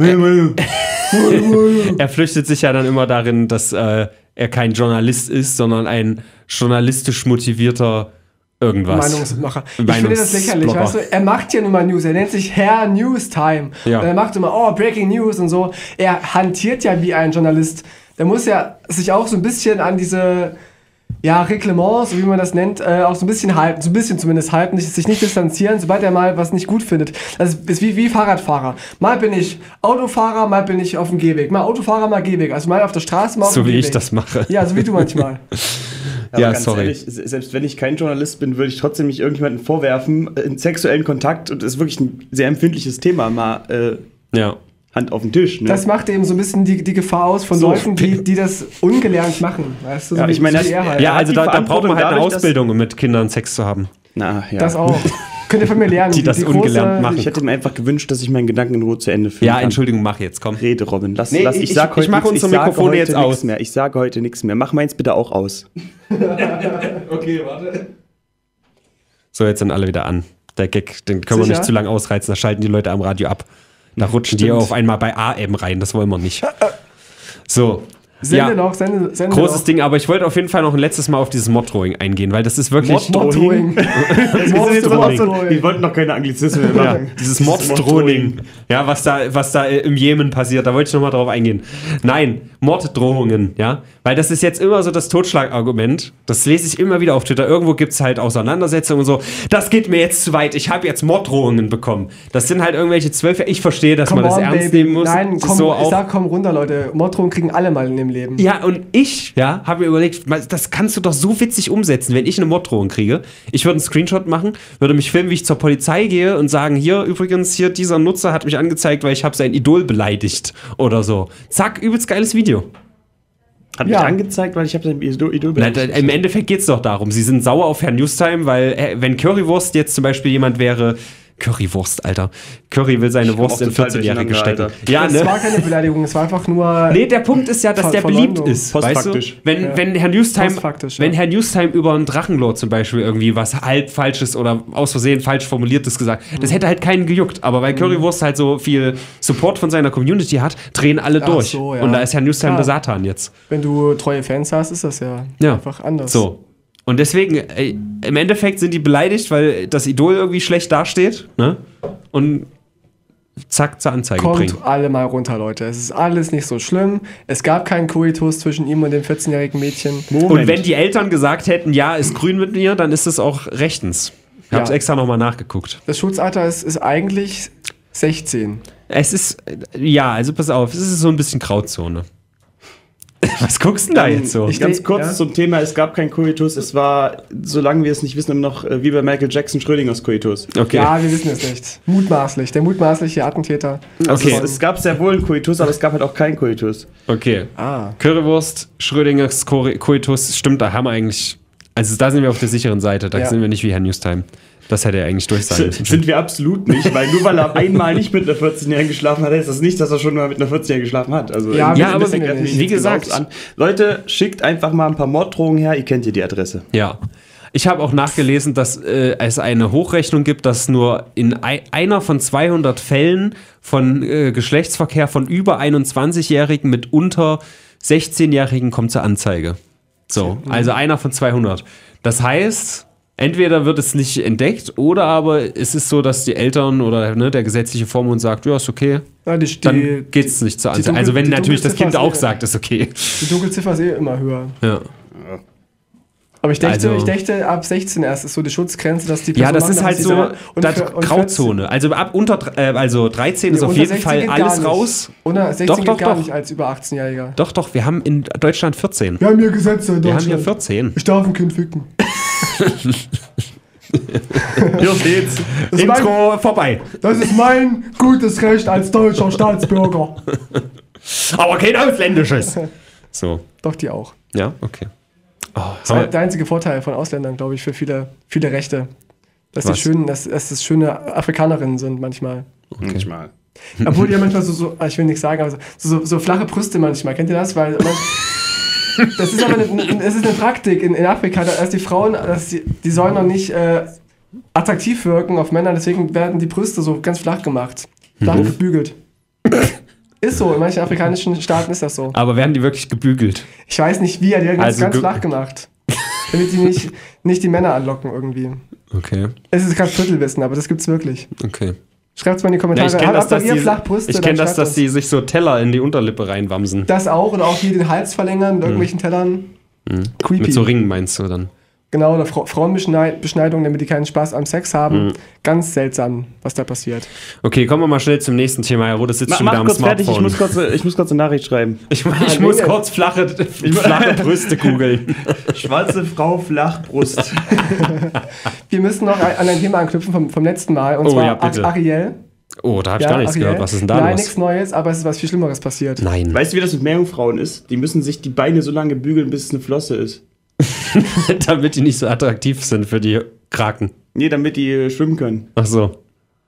Speaker 2: Er flüchtet sich ja dann immer darin, dass äh, er kein Journalist ist, sondern ein journalistisch motivierter irgendwas.
Speaker 1: Meinungsmacher. Ich finde das lächerlich,
Speaker 2: Meinungsblogger.
Speaker 1: weißt du? Er macht ja nun mal News. Er nennt sich Herr Newstime.
Speaker 2: Ja.
Speaker 1: Und er macht immer, oh, Breaking News und so. Er hantiert ja wie ein Journalist. Der muss ja sich auch so ein bisschen an diese, ja, Reglements, wie man das nennt, äh, auch so ein bisschen halten. So ein bisschen zumindest halten. Nicht, sich nicht distanzieren, sobald er mal was nicht gut findet. Das ist wie, wie Fahrradfahrer. Mal bin ich Autofahrer, mal bin ich auf dem Gehweg. Mal Autofahrer, mal Gehweg. Also mal auf der Straße, mal auf
Speaker 2: So
Speaker 1: dem
Speaker 2: wie
Speaker 1: Gehweg.
Speaker 2: ich das mache.
Speaker 1: Ja, so wie du manchmal.
Speaker 3: Aber
Speaker 2: Ja,
Speaker 3: ganz
Speaker 2: sorry.
Speaker 3: ehrlich, se- selbst wenn ich kein Journalist bin, würde ich trotzdem nicht irgendjemanden vorwerfen, äh, in sexuellen Kontakt, und das ist wirklich ein sehr empfindliches Thema, mal äh,
Speaker 2: Ja.
Speaker 3: Hand auf den Tisch. Ne?
Speaker 1: Das macht eben so ein bisschen die, die Gefahr aus von
Speaker 3: So.
Speaker 1: Leuten, die, die das ungelernt machen. Weißt du, so
Speaker 3: Ja,
Speaker 1: wie-
Speaker 3: ich meine,
Speaker 1: so wie
Speaker 3: das-
Speaker 1: er halt.
Speaker 2: Ja,
Speaker 3: Er hat
Speaker 2: also
Speaker 3: die
Speaker 2: da, da braucht
Speaker 3: Verantwortung
Speaker 2: man halt eine
Speaker 3: dadurch, dass-
Speaker 2: Ausbildung, um mit Kindern Sex zu haben.
Speaker 3: Na, ja.
Speaker 1: Das auch. Könnt ihr von mir lernen.
Speaker 2: Die das
Speaker 1: große-
Speaker 2: ungelernt machen.
Speaker 3: Ich hätte mir einfach gewünscht, dass ich meinen Gedanken in Ruhe zu Ende führen
Speaker 2: Ja,
Speaker 3: kann.
Speaker 2: Entschuldigung, mach jetzt, komm.
Speaker 3: Rede, Robin. Lass,
Speaker 2: Nee,
Speaker 3: lass,
Speaker 2: ich-
Speaker 3: ich, sag
Speaker 2: ich-
Speaker 3: heute
Speaker 2: ich mach
Speaker 3: nix-
Speaker 2: unsere
Speaker 3: sage
Speaker 2: Mikrofone
Speaker 3: heute
Speaker 2: jetzt
Speaker 3: nix
Speaker 2: aus.
Speaker 3: Mehr. Ich sage heute nichts mehr. Mach meins bitte auch aus.
Speaker 2: Okay, warte. So, jetzt sind alle wieder an. Der Gag, den können wir
Speaker 1: Sicher?
Speaker 2: nicht zu lange ausreizen, da schalten die Leute am Radio ab. Da rutschen die auf einmal bei A M rein, das wollen wir nicht. So.
Speaker 1: Sende
Speaker 2: ja,
Speaker 1: noch, sende, sende
Speaker 2: großes
Speaker 1: noch.
Speaker 2: Ding, aber ich wollte auf jeden Fall noch ein letztes Mal auf dieses Mod-Drawing eingehen, weil das ist wirklich...
Speaker 1: Mod-Drawing. Mod-Drawing.
Speaker 3: Wir wollten noch keine Anglizismen mehr
Speaker 2: Ja,
Speaker 3: machen.
Speaker 2: dieses Morddrohung. Ja, was da, was da im Jemen passiert, da wollte ich nochmal drauf eingehen. Nein, Morddrohungen, ja. Weil das ist jetzt immer so das Totschlagargument. Das lese ich immer wieder auf Twitter. Irgendwo gibt es halt Auseinandersetzungen und so. Das geht mir jetzt zu weit. Ich habe jetzt Morddrohungen bekommen. Das sind halt irgendwelche Zwölfe. Ich verstehe, dass
Speaker 1: Come
Speaker 2: man das
Speaker 1: on,
Speaker 2: ernst
Speaker 1: baby.
Speaker 2: nehmen muss.
Speaker 1: Nein,
Speaker 2: Das ist
Speaker 1: komm,
Speaker 2: so
Speaker 1: ich
Speaker 2: auch
Speaker 1: sag, komm runter, Leute. Morddrohungen kriegen alle mal in dem Leben.
Speaker 2: ja, und ich, ja, habe mir überlegt, mal, das kannst du doch so witzig umsetzen, wenn ich eine Morddrohung kriege. Ich würde einen Screenshot machen, würde mich filmen, wie ich zur Polizei gehe und sagen, hier, übrigens, hier, dieser Nutzer hat mich angezeigt, weil ich habe sein Idol beleidigt oder so. Zack, übelst geiles Video.
Speaker 3: Hat
Speaker 1: Ja.
Speaker 3: mich angezeigt, weil ich habe sein Idol, Idol
Speaker 2: Na, da, Im Endeffekt geht es doch darum, sie sind sauer auf Herrn Newstime, weil äh, wenn Currywurst jetzt zum Beispiel jemand wäre, Currywurst, Alter. Curry will seine
Speaker 3: Ich komm
Speaker 2: Wurst
Speaker 3: auch
Speaker 2: in
Speaker 3: total
Speaker 2: vierzehn-Jährige stecken.
Speaker 3: durcheinander,
Speaker 2: Ja,
Speaker 1: Es
Speaker 2: ne?
Speaker 1: war keine Beleidigung, es war einfach nur.
Speaker 2: Nee, der Punkt ist ja, dass
Speaker 1: Ver-
Speaker 2: der beliebt
Speaker 1: Verleumdung.
Speaker 2: ist. Weißt du?
Speaker 3: Postfaktisch.
Speaker 2: Wenn,
Speaker 1: Ja.
Speaker 2: wenn Herr Newstime,
Speaker 1: Postfaktisch,
Speaker 2: wenn
Speaker 1: ja.
Speaker 2: Herr Newstime über einen Drachenlord zum Beispiel irgendwie was halb falsches oder aus Versehen falsch formuliertes gesagt, das hätte halt keinen gejuckt. Aber weil Currywurst halt so viel Support von seiner Community hat, drehen alle
Speaker 1: Ach
Speaker 2: durch.
Speaker 1: so, ja.
Speaker 2: Und da ist Herr Newstime
Speaker 1: Klar.
Speaker 2: der Satan jetzt.
Speaker 1: Wenn du treue Fans hast, ist das ja,
Speaker 2: Ja.
Speaker 1: einfach anders.
Speaker 2: So. Und deswegen, ey, im Endeffekt sind die beleidigt, weil das Idol irgendwie schlecht dasteht. Ne? Und zack, zur Anzeige
Speaker 1: Kommt
Speaker 2: bringen.
Speaker 1: alle mal runter, Leute. Es ist alles nicht so schlimm. Es gab keinen Koitus zwischen ihm und dem vierzehnjährigen Mädchen.
Speaker 2: Und wenn die Eltern gesagt hätten, ja, ist grün mit mir, dann ist es auch rechtens. Ich hab's
Speaker 1: Ja.
Speaker 2: extra nochmal nachgeguckt.
Speaker 1: Das Schutzalter ist, ist eigentlich sechzehn.
Speaker 2: Es ist, äh, ja, also pass auf, es ist so ein bisschen Grauzone. Was guckst du denn da jetzt so?
Speaker 1: ich-
Speaker 3: Ganz kurz
Speaker 1: Ja.
Speaker 3: zum Thema, es gab kein Koitus, es war, solange wir es nicht wissen, immer noch äh, wie bei Michael Jackson Schrödingers Koitus.
Speaker 2: Okay.
Speaker 1: Ja, wir wissen es nicht. Mutmaßlich. Der mutmaßliche Attentäter.
Speaker 2: Okay.
Speaker 3: Also es, es gab sehr wohl einen Koitus, aber es gab halt auch keinen Koitus.
Speaker 2: Okay.
Speaker 1: Ah.
Speaker 2: Currywurst, Schrödingers Ko- Koitus, stimmt, da haben wir eigentlich, also da sind wir auf der sicheren Seite, da
Speaker 1: Ja.
Speaker 2: sind wir nicht wie Herr Newstime. Das hätte er eigentlich durchsagen müssen.
Speaker 3: Sind wir absolut nicht, weil nur weil er einmal nicht mit einer vierzehnjährigen geschlafen hat, heißt das nicht, dass er schon mal mit einer vierzehnjährigen geschlafen hat. Also
Speaker 1: Ja,
Speaker 3: irgendwie
Speaker 1: ja,
Speaker 3: ein
Speaker 1: aber
Speaker 3: bisschen
Speaker 1: wie-
Speaker 3: kreativ
Speaker 2: wie gesagt-
Speaker 3: genauso an. Leute, schickt einfach mal ein paar Morddrohungen her, ihr kennt ja die Adresse.
Speaker 2: Ja. Ich habe auch nachgelesen, dass äh, es eine Hochrechnung gibt, dass nur in ei- einer von zweihundert Fällen von äh, Geschlechtsverkehr von über einundzwanzigjährigen mit unter sechzehnjährigen kommt zur Anzeige. So, also einer von zweihundert. Das heißt, entweder wird es nicht entdeckt oder aber es ist so, dass die Eltern oder ne, der gesetzliche Vormund sagt, ja, ist okay,
Speaker 1: Ja, die,
Speaker 2: dann
Speaker 1: die,
Speaker 2: geht es nicht zur
Speaker 1: die
Speaker 2: Anzeige.
Speaker 1: Dunkel-
Speaker 2: Also wenn
Speaker 1: die
Speaker 2: natürlich das Kind
Speaker 1: Dunkelziffer
Speaker 2: auch
Speaker 1: ist-
Speaker 2: sagt, ist okay.
Speaker 1: die Dunkelziffer ist eh immer höher.
Speaker 2: Ja.
Speaker 1: Aber ich dachte,
Speaker 2: Also-
Speaker 1: ich dachte, ab sechzehn erst ist so die Schutzgrenze, dass die
Speaker 2: Ja,
Speaker 1: Person
Speaker 2: das
Speaker 1: machen
Speaker 2: ist
Speaker 1: darf,
Speaker 2: halt
Speaker 1: was sie
Speaker 2: so
Speaker 1: will. Und
Speaker 2: das
Speaker 1: für- und
Speaker 2: Grauzone. Also ab unter äh, also dreizehn ist
Speaker 1: Nee,
Speaker 2: auf
Speaker 1: unter
Speaker 2: jeden
Speaker 1: sechzehn
Speaker 2: Fall
Speaker 1: geht gar
Speaker 2: alles
Speaker 1: nicht.
Speaker 2: raus.
Speaker 1: Unter sechzehn
Speaker 2: Doch,
Speaker 1: geht
Speaker 2: doch,
Speaker 1: gar
Speaker 2: doch.
Speaker 1: nicht als über achtzehnjähriger.
Speaker 2: Doch, doch, wir haben in Deutschland vierzehn.
Speaker 1: Wir haben hier Gesetze in
Speaker 2: Wir haben hier
Speaker 1: Deutschland.
Speaker 2: vierzehn.
Speaker 1: Ich darf ein Kind ficken.
Speaker 3: Hier steht's.
Speaker 1: Das ist, mein,
Speaker 2: Intro vorbei.
Speaker 1: das ist mein gutes Recht als deutscher Staatsbürger.
Speaker 2: Aber kein ausländisches. So,
Speaker 1: Doch, die auch.
Speaker 2: ja, okay. Oh,
Speaker 1: Das ist der einzige Vorteil von Ausländern, glaube ich, für viele, viele Rechte. Dass, die
Speaker 2: Was?
Speaker 1: schönen, dass, dass das schöne Afrikanerinnen sind manchmal.
Speaker 3: Manchmal.
Speaker 1: Obwohl die ja manchmal so, so, ich will nicht sagen, aber so, so, so flache Brüste manchmal. Kennt ihr das? Weil man, das ist aber eine, es ist eine Praktik in, in Afrika, dass die Frauen, dass die, die sollen noch nicht äh, attraktiv wirken auf Männer, deswegen werden die Brüste so ganz flach gemacht. Flach
Speaker 2: Mhm.
Speaker 1: gebügelt. Ist so, in manchen afrikanischen Staaten ist das so.
Speaker 2: Aber werden die wirklich gebügelt?
Speaker 1: Ich weiß nicht wie, die werden ganz,
Speaker 2: Also
Speaker 1: ganz
Speaker 2: ge-
Speaker 1: flach gemacht. Damit die nicht, nicht die Männer anlocken irgendwie.
Speaker 2: Okay,
Speaker 1: Es ist kein Viertelwissen, aber das gibt's wirklich.
Speaker 2: okay.
Speaker 1: Schreibt's mal in die
Speaker 2: Ja,
Speaker 1: Kommentare.
Speaker 2: ich kenne
Speaker 1: Habt
Speaker 2: das,
Speaker 1: ihr
Speaker 2: dass die,
Speaker 1: Flachbrüste,
Speaker 2: ich
Speaker 1: dann
Speaker 2: kenn das,
Speaker 1: schreibt
Speaker 2: dass
Speaker 1: uns.
Speaker 2: die sich so Teller in die Unterlippe reinwamsen.
Speaker 1: Das auch oder auch hier den Hals verlängern mit irgendwelchen Tellern. Creepy.
Speaker 2: Mit so Ringen meinst du dann?
Speaker 1: Genau, oder Fra Frauenbeschneidung, damit die keinen Spaß am Sex haben. Ganz seltsam, was da passiert.
Speaker 2: Okay, kommen wir mal schnell zum nächsten Thema. Herr Rode sitzt
Speaker 3: Mach,
Speaker 2: schon wieder
Speaker 3: mach
Speaker 2: am
Speaker 3: kurz fertig, ich
Speaker 2: Smartphone.
Speaker 3: muss kurz, äh, ich muss kurz eine Nachricht schreiben.
Speaker 2: ich, ich muss
Speaker 1: nee.
Speaker 2: kurz flache, flache Brüste googeln.
Speaker 3: Schwarze Frau, Flachbrust.
Speaker 1: Wir müssen noch an ein Thema anknüpfen vom, vom letzten Mal. Und
Speaker 2: Oh,
Speaker 1: zwar
Speaker 2: ja, bitte.
Speaker 1: Ariel.
Speaker 2: Oh, da habe ich
Speaker 1: Ja,
Speaker 2: gar nichts
Speaker 1: Ariel.
Speaker 2: gehört. Was ist denn da
Speaker 1: Nein,
Speaker 2: los?
Speaker 1: nichts Neues, aber es ist was viel Schlimmeres passiert.
Speaker 2: Nein.
Speaker 3: Weißt du, wie das mit Meerjungfrauen ist? Die müssen sich die Beine so lange bügeln, bis es eine Flosse ist.
Speaker 2: Damit die nicht so attraktiv sind für die Kraken.
Speaker 3: Nee, damit die äh, schwimmen können.
Speaker 2: Ach so.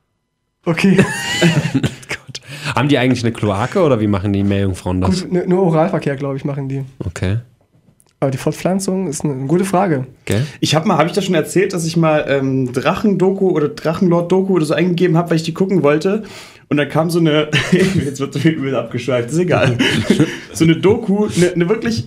Speaker 1: Okay,
Speaker 2: Gott. Haben die eigentlich eine Kloake oder wie machen die Meerjungfrauen das?
Speaker 1: gut, nur- nur Oralverkehr, glaube ich, machen die.
Speaker 2: Okay.
Speaker 1: Aber die Fortpflanzung ist eine, eine gute Frage.
Speaker 2: Okay.
Speaker 3: Ich habe mal, habe ich das schon erzählt, dass ich mal ähm, Drachen-Doku oder Drachenlord-Doku oder so eingegeben habe, weil ich die gucken wollte. Und dann kam so eine, jetzt wird so übel abgeschweift, ist egal. So eine Doku, eine, eine wirklich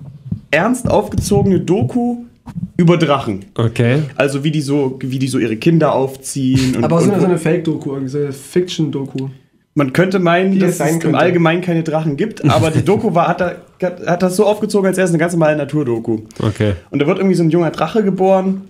Speaker 3: ernst aufgezogene Doku über Drachen.
Speaker 2: Okay.
Speaker 3: Also wie die so, wie die so ihre Kinder aufziehen. Und,
Speaker 1: Aber so
Speaker 3: und
Speaker 1: eine, so eine Fake-Doku, irgendwie so eine Fiction-Doku.
Speaker 3: man könnte meinen,
Speaker 1: Die
Speaker 3: dass
Speaker 1: es
Speaker 3: es
Speaker 1: sein
Speaker 3: im
Speaker 1: könnte.
Speaker 3: Allgemeinen keine Drachen gibt, aber die Doku war, hat, da, hat das so aufgezogen, als wäre es eine ganz normale Naturdoku.
Speaker 2: Okay.
Speaker 3: Und da wird irgendwie so ein junger Drache geboren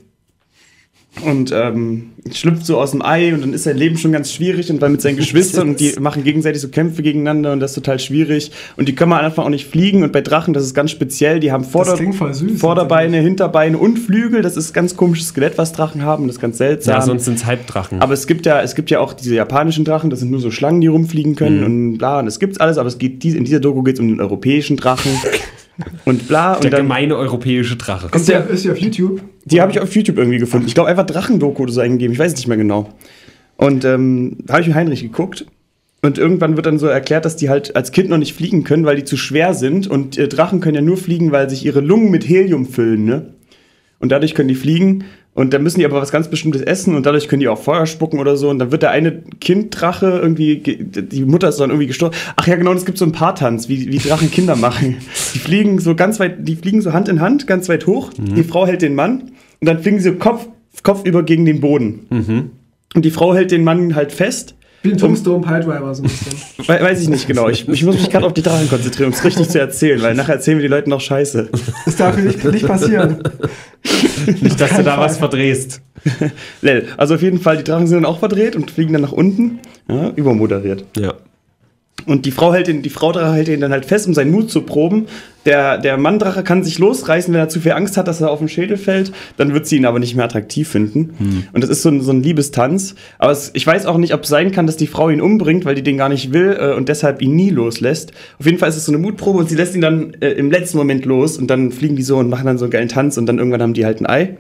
Speaker 3: und ähm, schlüpft so aus dem Ei und dann ist sein Leben schon ganz schwierig und dann mit seinen Geschwistern und die machen gegenseitig so Kämpfe gegeneinander und das ist total schwierig und die können am Anfang auch nicht fliegen und bei Drachen, das ist ganz speziell, die haben Vorder
Speaker 1: klingt voll süß,
Speaker 3: Vorderbeine, Hinterbeine und Flügel, das ist ganz komisches Skelett, was Drachen haben, das ist ganz seltsam.
Speaker 2: Ja, sonst sind es Halbdrachen.
Speaker 3: Aber es gibt ja, es gibt ja auch diese japanischen Drachen, das sind nur so Schlangen, die rumfliegen können und bla, und das gibt's alles, aber es geht, in dieser Doku geht es um den europäischen Drachen und bla.
Speaker 2: Der
Speaker 3: Und dann,
Speaker 2: gemeine europäische Drache.
Speaker 1: Ist ja, ist ja auf YouTube.
Speaker 3: die habe ich auf YouTube irgendwie gefunden. Ich glaube einfach Drachendoku oder so eingegeben, ich weiß es nicht mehr genau. Und ähm, da habe ich mit Heinrich geguckt. Und irgendwann wird dann so erklärt, dass die halt als Kind noch nicht fliegen können, weil die zu schwer sind. Und äh, Drachen können ja nur fliegen, weil sich ihre Lungen mit Helium füllen, ne? Und dadurch können die fliegen. Und dann müssen die aber was ganz Bestimmtes essen. Und dadurch können die auch Feuer spucken oder so. Und dann wird der eine Kinddrache irgendwie, die Mutter ist dann irgendwie gestorben. Ach ja, genau, und es gibt so einen Paartanz, wie, wie Drachen Kinder machen. Die fliegen so ganz weit, die fliegen so Hand in Hand, ganz weit hoch. Mhm. Die Frau hält den Mann. Und dann fliegen sie Kopf, kopfüber gegen den Boden. Mhm. Und die Frau hält den Mann halt fest.
Speaker 1: Wie ein Tombstone Piledriver so ein bisschen.
Speaker 3: We- weiß ich nicht genau. Ich, ich muss mich gerade auf die Drachen konzentrieren, um es richtig zu erzählen, weil nachher erzählen wir die Leute noch Scheiße.
Speaker 1: Das darf nicht, nicht passieren.
Speaker 2: Nicht, dass du da
Speaker 1: Fall.
Speaker 2: was verdrehst.
Speaker 3: Lel. Also auf jeden Fall, die Drachen sind dann auch verdreht und fliegen dann nach unten. Ja, übermoderiert.
Speaker 2: Ja.
Speaker 3: Und die Frau hält ihn, die Frau Drache hält ihn dann halt fest, um seinen Mut zu proben. Der, der Mann Drache kann sich losreißen, wenn er zu viel Angst hat, dass er auf den Schädel fällt. Dann wird sie ihn aber nicht mehr attraktiv finden. Hm. Und das ist so ein, so ein Liebestanz. Aber es, ich weiß auch nicht, ob es sein kann, dass die Frau ihn umbringt, weil die den gar nicht will äh, und deshalb ihn nie loslässt. Auf jeden Fall ist es so eine Mutprobe und sie lässt ihn dann äh, im letzten Moment los und dann fliegen die so und machen dann so einen geilen Tanz und dann irgendwann haben die halt ein Ei.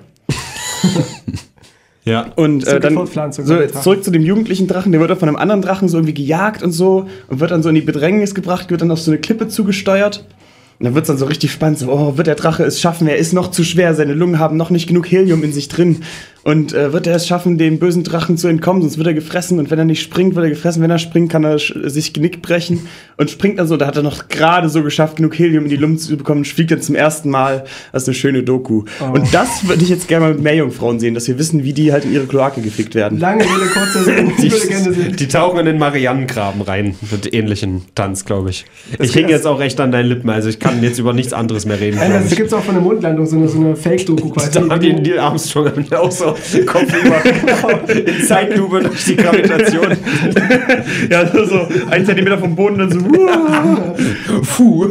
Speaker 2: Ja.
Speaker 3: Und äh, dann
Speaker 1: Fortpflanzung
Speaker 3: so,
Speaker 1: der
Speaker 3: jetzt zurück zu dem jugendlichen Drachen, der wird dann von einem anderen Drachen so irgendwie gejagt und so und wird dann so in die Bedrängnis gebracht, wird dann auf so eine Klippe zugesteuert. Und dann wird es dann so richtig spannend, so, oh, wird der Drache es schaffen, er ist noch zu schwer, seine Lungen haben noch nicht genug Helium in sich drin. Und äh, wird er es schaffen, dem bösen Drachen zu entkommen, sonst wird er gefressen. Und wenn er nicht springt, wird er gefressen. Wenn er springt, kann er sch- sich Genick brechen. Und springt dann so, da hat er noch gerade so geschafft, genug Helium in die Lungen zu bekommen. Und fliegt dann zum ersten Mal. Das ist eine schöne Doku.
Speaker 1: Oh.
Speaker 3: Und das würde ich jetzt gerne mal mit Meerjungfrauen sehen, dass wir wissen, wie die halt in ihre Kloake gefickt werden.
Speaker 1: Lange Rede, kurzer Sinn. Ich würde gerne sehen.
Speaker 2: Die, die tauchen in den Marianengraben rein mit ähnlichen Tanz, glaube ich.
Speaker 1: Das
Speaker 2: ich hänge
Speaker 1: geht-
Speaker 2: jetzt auch echt an deinen Lippen, also ich kann jetzt über nichts anderes mehr reden.
Speaker 1: Nein,
Speaker 2: glaub
Speaker 1: das
Speaker 2: ich.
Speaker 1: gibt es auch von der Mondlandung, so eine, so eine Fake-Doku quasi.
Speaker 2: Da haben die Neil Armstrong auch so Kopf über in Zeitlupe durch die Gravitation.
Speaker 3: Ja, so, so ein Zentimeter vom Boden, dann so, uh.
Speaker 2: Puh.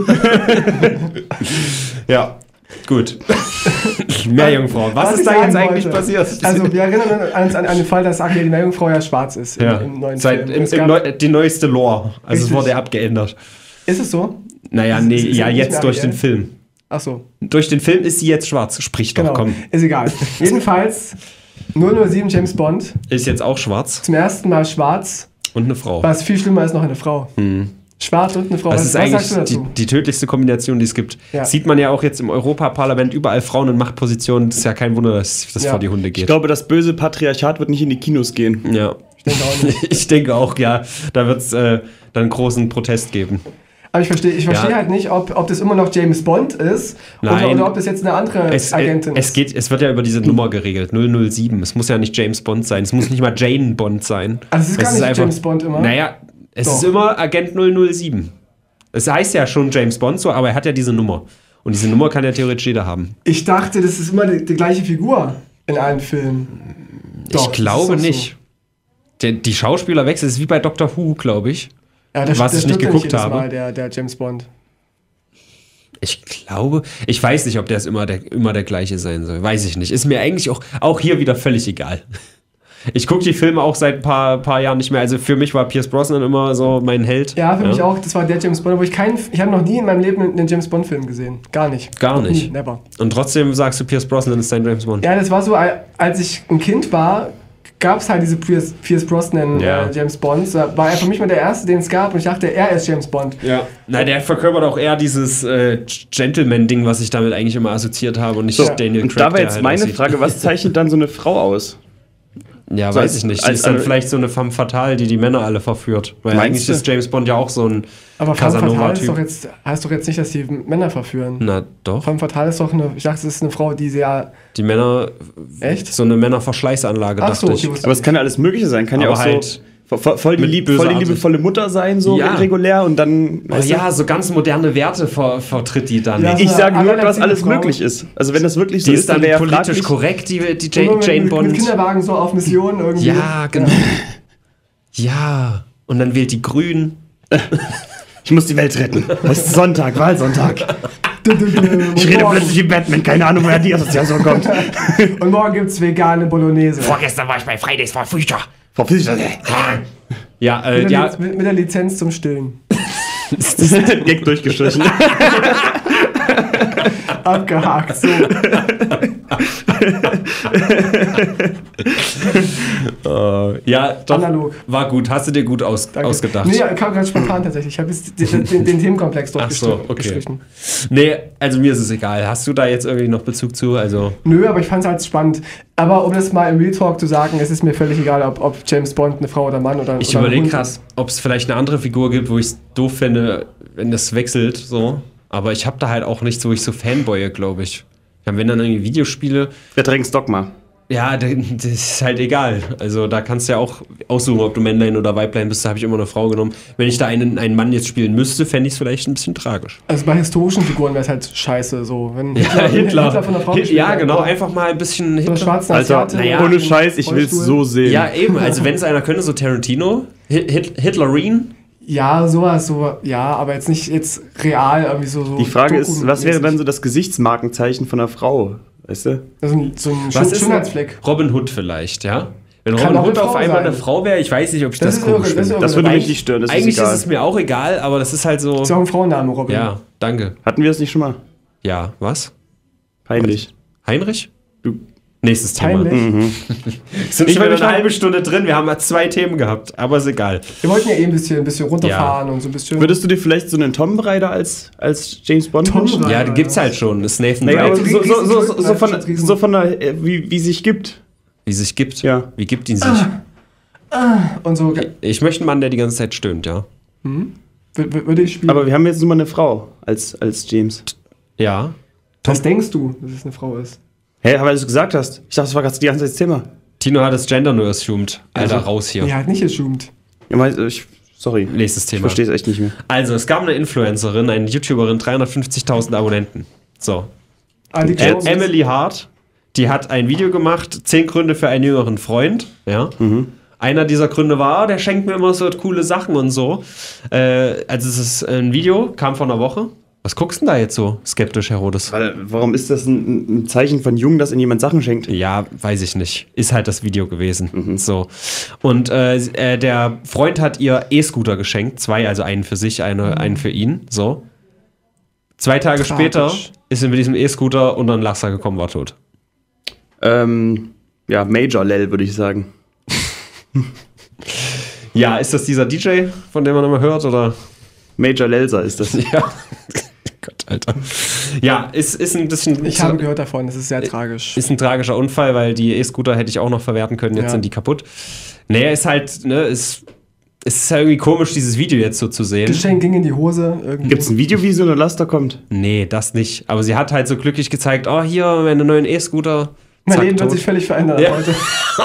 Speaker 2: Ja, gut. Meerjungfrau. Was,
Speaker 1: Was
Speaker 2: ist
Speaker 1: ich
Speaker 2: da
Speaker 1: sagen
Speaker 2: jetzt eigentlich
Speaker 1: wollte.
Speaker 2: passiert?
Speaker 1: Also, wir erinnern uns an, an den Fall, dass Ariel die Meerjungfrau ja schwarz ist im,
Speaker 2: ja,
Speaker 1: im neuen
Speaker 2: seit,
Speaker 1: Film.
Speaker 2: im,
Speaker 1: Es
Speaker 2: im
Speaker 1: gab-
Speaker 2: Neu, die neueste Lore. Also es
Speaker 1: Richtig.
Speaker 2: wurde abgeändert.
Speaker 1: Ist es so?
Speaker 2: Naja,
Speaker 1: Ist-
Speaker 2: nee,
Speaker 1: ist- ist
Speaker 2: ja,
Speaker 1: ja nicht
Speaker 2: jetzt
Speaker 1: mehr
Speaker 2: durch den
Speaker 1: Ariel?
Speaker 2: Film.
Speaker 1: Ach so.
Speaker 2: Durch den Film ist sie jetzt schwarz. Sprich doch,
Speaker 1: Genau.
Speaker 2: komm.
Speaker 1: Ist egal. Jedenfalls null null sieben James Bond.
Speaker 2: Ist jetzt auch schwarz
Speaker 1: Zum ersten Mal schwarz.
Speaker 2: und eine Frau.
Speaker 1: Was viel schlimmer ist noch eine Frau. Schwarz und eine Frau.
Speaker 2: Das
Speaker 1: was
Speaker 2: ist
Speaker 1: was
Speaker 2: eigentlich
Speaker 1: sagst du
Speaker 2: die,
Speaker 1: dazu?
Speaker 2: die tödlichste Kombination, die es gibt.
Speaker 1: Ja.
Speaker 2: Sieht man ja auch jetzt im Europaparlament überall Frauen in Machtpositionen. Das ist ja kein Wunder, dass das
Speaker 1: Ja.
Speaker 2: vor die Hunde
Speaker 3: Ich
Speaker 2: geht.
Speaker 3: glaube, das böse Patriarchat wird nicht in die Kinos gehen.
Speaker 2: Ja.
Speaker 1: Ich denke auch nicht.
Speaker 2: Ich denke auch, ja. Da wird es äh, dann großen Protest geben.
Speaker 1: Aber ich verstehe ich verstehe
Speaker 2: Ja.
Speaker 1: halt nicht, ob, ob das immer noch James Bond ist
Speaker 2: Nein.
Speaker 1: oder, oder ob das jetzt eine andere
Speaker 2: Es, äh,
Speaker 1: Agentin
Speaker 2: es,
Speaker 1: ist.
Speaker 2: geht, es wird ja über diese Nummer geregelt, null null sieben. Es muss ja nicht James Bond sein. Es muss nicht mal Jane Bond sein.
Speaker 1: Also es ist gar nicht James Bond immer?
Speaker 2: Naja, es
Speaker 1: Doch.
Speaker 2: ist immer Agent null null sieben. Es heißt ja schon James Bond so, aber er hat ja diese Nummer. Und diese Nummer kann ja theoretisch jeder haben.
Speaker 1: Ich dachte, das ist immer die, die gleiche Figur in allen Filmen. Doch,
Speaker 2: ich
Speaker 1: das
Speaker 2: glaube
Speaker 1: ist doch
Speaker 2: nicht. Der, die Schauspieler wechseln. Das ist wie bei Doctor Who, glaube ich.
Speaker 1: So. Ja, der,
Speaker 2: Was
Speaker 1: der
Speaker 2: ich nicht
Speaker 1: stirbt ja
Speaker 2: geguckt
Speaker 1: jedes
Speaker 2: habe.
Speaker 1: Mal, der, der James Bond.
Speaker 2: Ich glaube, ich weiß nicht, ob der immer der, immer der gleiche sein soll. Weiß ich nicht. Ist mir eigentlich auch, auch hier wieder völlig egal. Ich gucke die Filme auch seit ein paar, paar Jahren nicht mehr. Also für mich war Pierce Brosnan immer so mein Held.
Speaker 1: Ja, für mich auch. Das war der James Bond, wo ich keinen. Ich habe noch nie in meinem Leben einen James Bond Film gesehen. Gar nicht.
Speaker 2: Gar
Speaker 1: Noch
Speaker 2: nicht.
Speaker 1: Nie, never.
Speaker 2: Und trotzdem sagst du, Pierce Brosnan ist dein James Bond.
Speaker 1: Ja, das war so, als ich ein Kind war, gab es halt diese Pierce, Pierce Brosnan
Speaker 2: Ja.
Speaker 1: äh, James Bonds. Da war er für mich mal der erste, den es gab und ich dachte, er ist James Bond.
Speaker 2: Ja. Na, der verkörpert auch eher dieses äh, Gentleman-Ding, was ich damit eigentlich immer assoziiert habe und nicht
Speaker 3: So,
Speaker 2: Daniel
Speaker 3: und
Speaker 2: Craig,
Speaker 3: da war
Speaker 2: der
Speaker 3: jetzt
Speaker 2: halt
Speaker 3: meine
Speaker 2: aussieht.
Speaker 3: Frage, was zeichnet dann so eine Frau aus?
Speaker 2: Ja,
Speaker 3: So
Speaker 2: weiß
Speaker 3: als-
Speaker 2: ich nicht. Die
Speaker 3: als-
Speaker 2: ist dann
Speaker 3: als-
Speaker 2: vielleicht so eine femme fatale, die die Männer alle verführt. Weil
Speaker 3: Meinst
Speaker 2: eigentlich
Speaker 3: du?
Speaker 2: ist James Bond ja auch so ein
Speaker 1: Aber Femme Fatale ist
Speaker 2: Casanova-Typ.
Speaker 1: doch jetzt, heißt doch jetzt nicht, dass die Männer verführen.
Speaker 2: Na doch.
Speaker 1: Femme Fatale ist doch eine, ich dachte, es ist eine Frau, die sehr,
Speaker 2: Die Männer,
Speaker 1: echt?
Speaker 2: so eine Männerverschleißanlage,
Speaker 1: Ach
Speaker 2: dachte
Speaker 1: so,
Speaker 2: ich.
Speaker 1: okay, wusste
Speaker 3: Aber
Speaker 1: ich
Speaker 3: es kann ja alles Mögliche sein. Kann ja
Speaker 2: Aber
Speaker 3: auch
Speaker 2: halt
Speaker 3: so vo- voll die,
Speaker 2: mit
Speaker 3: lieb, voll die
Speaker 2: bösartig.
Speaker 3: liebevolle Mutter sein, so
Speaker 2: Ja.
Speaker 3: regulär und dann.
Speaker 2: Oh
Speaker 3: weißt du?
Speaker 2: ja, so ganz moderne Werte ver vertritt die dann.
Speaker 1: Ja,
Speaker 3: Ich
Speaker 1: so
Speaker 3: sage nur,
Speaker 1: eine
Speaker 3: was alles
Speaker 1: alleinerziehende Frau.
Speaker 3: möglich ist. Also wenn das wirklich so
Speaker 2: Die
Speaker 3: ist,
Speaker 2: ist dann
Speaker 3: wäre ja
Speaker 2: politisch
Speaker 3: fraglich.
Speaker 2: korrekt, die, die
Speaker 1: Immer
Speaker 2: Jane,
Speaker 1: mit,
Speaker 2: Jane
Speaker 1: mit,
Speaker 2: Bond.
Speaker 1: mit Kinderwagen so auf Mission irgendwie.
Speaker 2: Ja, genau. Ja, und dann wählt die Grün.
Speaker 3: Ich muss die Welt retten. Es ist Sonntag, Wahlsonntag.
Speaker 1: Und
Speaker 3: Ich rede
Speaker 1: morgen,
Speaker 3: plötzlich wie Batman. Keine Ahnung, woher die Assoziation kommt.
Speaker 1: und morgen gibt es vegane Bolognese.
Speaker 2: Vorgestern war ich bei Fridays for Future.
Speaker 3: Frau Fischer.
Speaker 2: Ja, äh,
Speaker 1: Mit, der
Speaker 2: ja,
Speaker 1: Liz- mit, mit der Lizenz zum Stillen.
Speaker 3: Gag durchgestrichen.
Speaker 1: Abgehakt, so.
Speaker 2: Uh, ja, doch,
Speaker 1: Analog.
Speaker 2: war gut. Hast du dir gut aus,
Speaker 1: Danke.
Speaker 2: ausgedacht.
Speaker 1: Nee, kam ganz spontan tatsächlich. Ich habe jetzt den, den, den Themenkomplex
Speaker 2: Ach so,
Speaker 1: durchgestrichen.
Speaker 2: okay.
Speaker 1: gestrichen.
Speaker 2: Nee, also mir ist es egal. Hast du da jetzt irgendwie noch Bezug zu? Also
Speaker 1: Nö, aber ich fand es halt spannend. Aber um das mal im Real Talk zu sagen, es ist mir völlig egal, ob, ob James Bond eine Frau oder Mann oder
Speaker 2: ich
Speaker 1: oder ein
Speaker 2: überlege
Speaker 1: Hund
Speaker 2: gerade,
Speaker 1: ist.
Speaker 2: ob es vielleicht eine andere Figur gibt, wo ich es doof fände, wenn das wechselt, so. Aber ich habe da halt auch nichts, wo ich so fanboye, glaube ich. Ja, wenn dann irgendwie Videospiele,
Speaker 3: Verdrängst Dogma.
Speaker 2: ja, das ist halt egal. Also da kannst du ja auch aussuchen, ob du Männlein oder Weiblein bist. Da habe ich immer eine Frau genommen. Wenn ich da einen, einen Mann jetzt spielen müsste, fände ich es vielleicht ein bisschen tragisch.
Speaker 1: Also bei historischen Figuren wäre es halt scheiße. So. Wenn
Speaker 2: Ja, Hitler.
Speaker 1: Hitler von einer Frau
Speaker 2: Hit,
Speaker 1: gespielt
Speaker 2: ja,
Speaker 1: wird,
Speaker 2: genau.
Speaker 1: oder
Speaker 2: Einfach mal ein bisschen
Speaker 1: so eine
Speaker 2: Hitler.
Speaker 1: schwarzen
Speaker 3: Alter,
Speaker 1: Asiatin
Speaker 2: naja,
Speaker 1: im
Speaker 3: ohne Scheiß, ich will's
Speaker 1: Rollstuhl.
Speaker 3: so sehen.
Speaker 2: Ja, eben. Also wenn es einer könnte, so Tarantino, Hit, Hit, Hitlerine.
Speaker 1: Ja, sowas, so, ja, aber jetzt nicht jetzt real irgendwie so. so
Speaker 3: Die Frage ist, was wäre dann
Speaker 1: dokumäßig.
Speaker 3: so das Gesichtsmarkenzeichen von einer Frau? Weißt du?
Speaker 1: Also ein, so ein
Speaker 2: Was
Speaker 1: Schön
Speaker 2: ist
Speaker 1: Schönheitsfleck.
Speaker 2: Robin Hood vielleicht, ja? Wenn
Speaker 1: Kann
Speaker 2: Robin
Speaker 1: auch
Speaker 2: Hood
Speaker 1: eine
Speaker 2: auf
Speaker 1: Frau
Speaker 2: einmal
Speaker 1: sein.
Speaker 2: eine Frau wäre, ich weiß nicht, ob ich
Speaker 1: Das
Speaker 2: das,
Speaker 1: ist
Speaker 2: komisch
Speaker 1: irre, das ist
Speaker 2: finde.
Speaker 1: irre.
Speaker 3: Das würde mich
Speaker 1: Eigentlich-
Speaker 3: nicht stören, das
Speaker 2: Eigentlich
Speaker 3: ist egal.
Speaker 2: ist es mir auch egal, aber das ist halt so.
Speaker 1: Ist ja auch ein Frauenname, Robin.
Speaker 2: Ja, danke.
Speaker 3: Hatten wir das nicht schon mal?
Speaker 2: Ja, was?
Speaker 3: Peinlich.
Speaker 2: Heinrich?
Speaker 3: Du.
Speaker 2: Nächstes Thema.
Speaker 1: Peinlich.
Speaker 2: Sind
Speaker 3: Ich
Speaker 2: schon
Speaker 3: will
Speaker 2: wieder
Speaker 3: mich
Speaker 2: eine
Speaker 3: noch-
Speaker 2: halbe Stunde drin. Wir haben mal zwei Themen gehabt, aber ist egal.
Speaker 1: Wir wollten ja eh ein bisschen, ein bisschen runterfahren und so ein bisschen.
Speaker 3: Würdest du dir vielleicht so einen Tomb Raider als, als James Bond
Speaker 1: Tomb
Speaker 3: wünschen?
Speaker 1: Raider?
Speaker 2: Ja, die gibt's halt schon. Das ist Nathan
Speaker 3: Naja, aber
Speaker 2: Drake.
Speaker 3: so, so, so, so, so, von,
Speaker 1: Riesen-
Speaker 3: so von der, äh, wie, wie sich gibt.
Speaker 2: Wie sich gibt.
Speaker 3: Ja.
Speaker 2: Wie gibt ihn sich?
Speaker 1: und so
Speaker 2: Ich möchte einen Mann, der die ganze Zeit stöhnt, ja.
Speaker 1: w- w- würde ich spielen.
Speaker 3: Aber wir haben jetzt nur mal eine Frau als, als James.
Speaker 2: Ja.
Speaker 1: Was denkst du, dass es eine Frau ist?
Speaker 3: Hä, aber weil du es gesagt hast. Ich dachte, das war gerade die ganze Zeit das Thema.
Speaker 2: Tino hat das Gender nur assumed. Alter,
Speaker 3: Also,
Speaker 2: raus hier.
Speaker 1: Nee, halt nicht assumed.
Speaker 3: Ja, weil, ich, sorry.
Speaker 2: Nächstes
Speaker 3: Ich
Speaker 2: Thema.
Speaker 3: verstehe es echt nicht mehr.
Speaker 2: Also, es gab eine Influencerin, eine YouTuberin, dreihundertfünfzigtausend Abonnenten. So.
Speaker 1: Ah, die
Speaker 2: Äh,
Speaker 1: glauben,
Speaker 2: Emily Hart, die hat ein Video gemacht, zehn Gründe für einen jüngeren Freund. Ja. Einer dieser Gründe war, der schenkt mir immer so coole Sachen und so. Äh, also es ist ein Video, kam vor einer Woche. Was guckst du denn da jetzt so skeptisch, Herodes?
Speaker 3: Weil, warum ist das ein, ein Zeichen von jung, dass ihnen jemand Sachen schenkt?
Speaker 2: Ja, weiß ich nicht. Ist halt das Video gewesen. So. Und äh, äh, der Freund hat ihr E-Scooter geschenkt. Zwei, also einen für sich, eine, einen für ihn. So. Zwei Tage
Speaker 1: Tragisch.
Speaker 2: später ist er mit diesem E-Scooter unter ein Laster gekommen, war tot.
Speaker 3: Ähm, ja, Major Lel, würde ich sagen.
Speaker 2: Ja, ist das dieser D J, von dem man immer hört, oder?
Speaker 3: Major Lelser ist das.
Speaker 2: Ja. Gott, Alter. Ja, ist, ist ein bisschen.
Speaker 1: Ich habe gehört davon, das ist sehr tragisch.
Speaker 2: Ist ein tragischer Unfall, weil die E-Scooter hätte ich auch noch verwerten können, jetzt
Speaker 1: Ja.
Speaker 2: sind die kaputt. Naja, ist halt, ne, ist. Es ist ja irgendwie komisch, dieses Video jetzt so zu sehen.
Speaker 1: Geschenk ging in die Hose. Irgendwie.
Speaker 3: Gibt es ein Video, wie so eine Laster kommt?
Speaker 2: Nee, das nicht. Aber sie hat halt so glücklich gezeigt, oh, hier, meine neuen E-Scooter.
Speaker 1: Mein
Speaker 2: Zack,
Speaker 1: Leben wird
Speaker 2: tot.
Speaker 1: sich völlig verändern
Speaker 2: Ja.
Speaker 1: heute.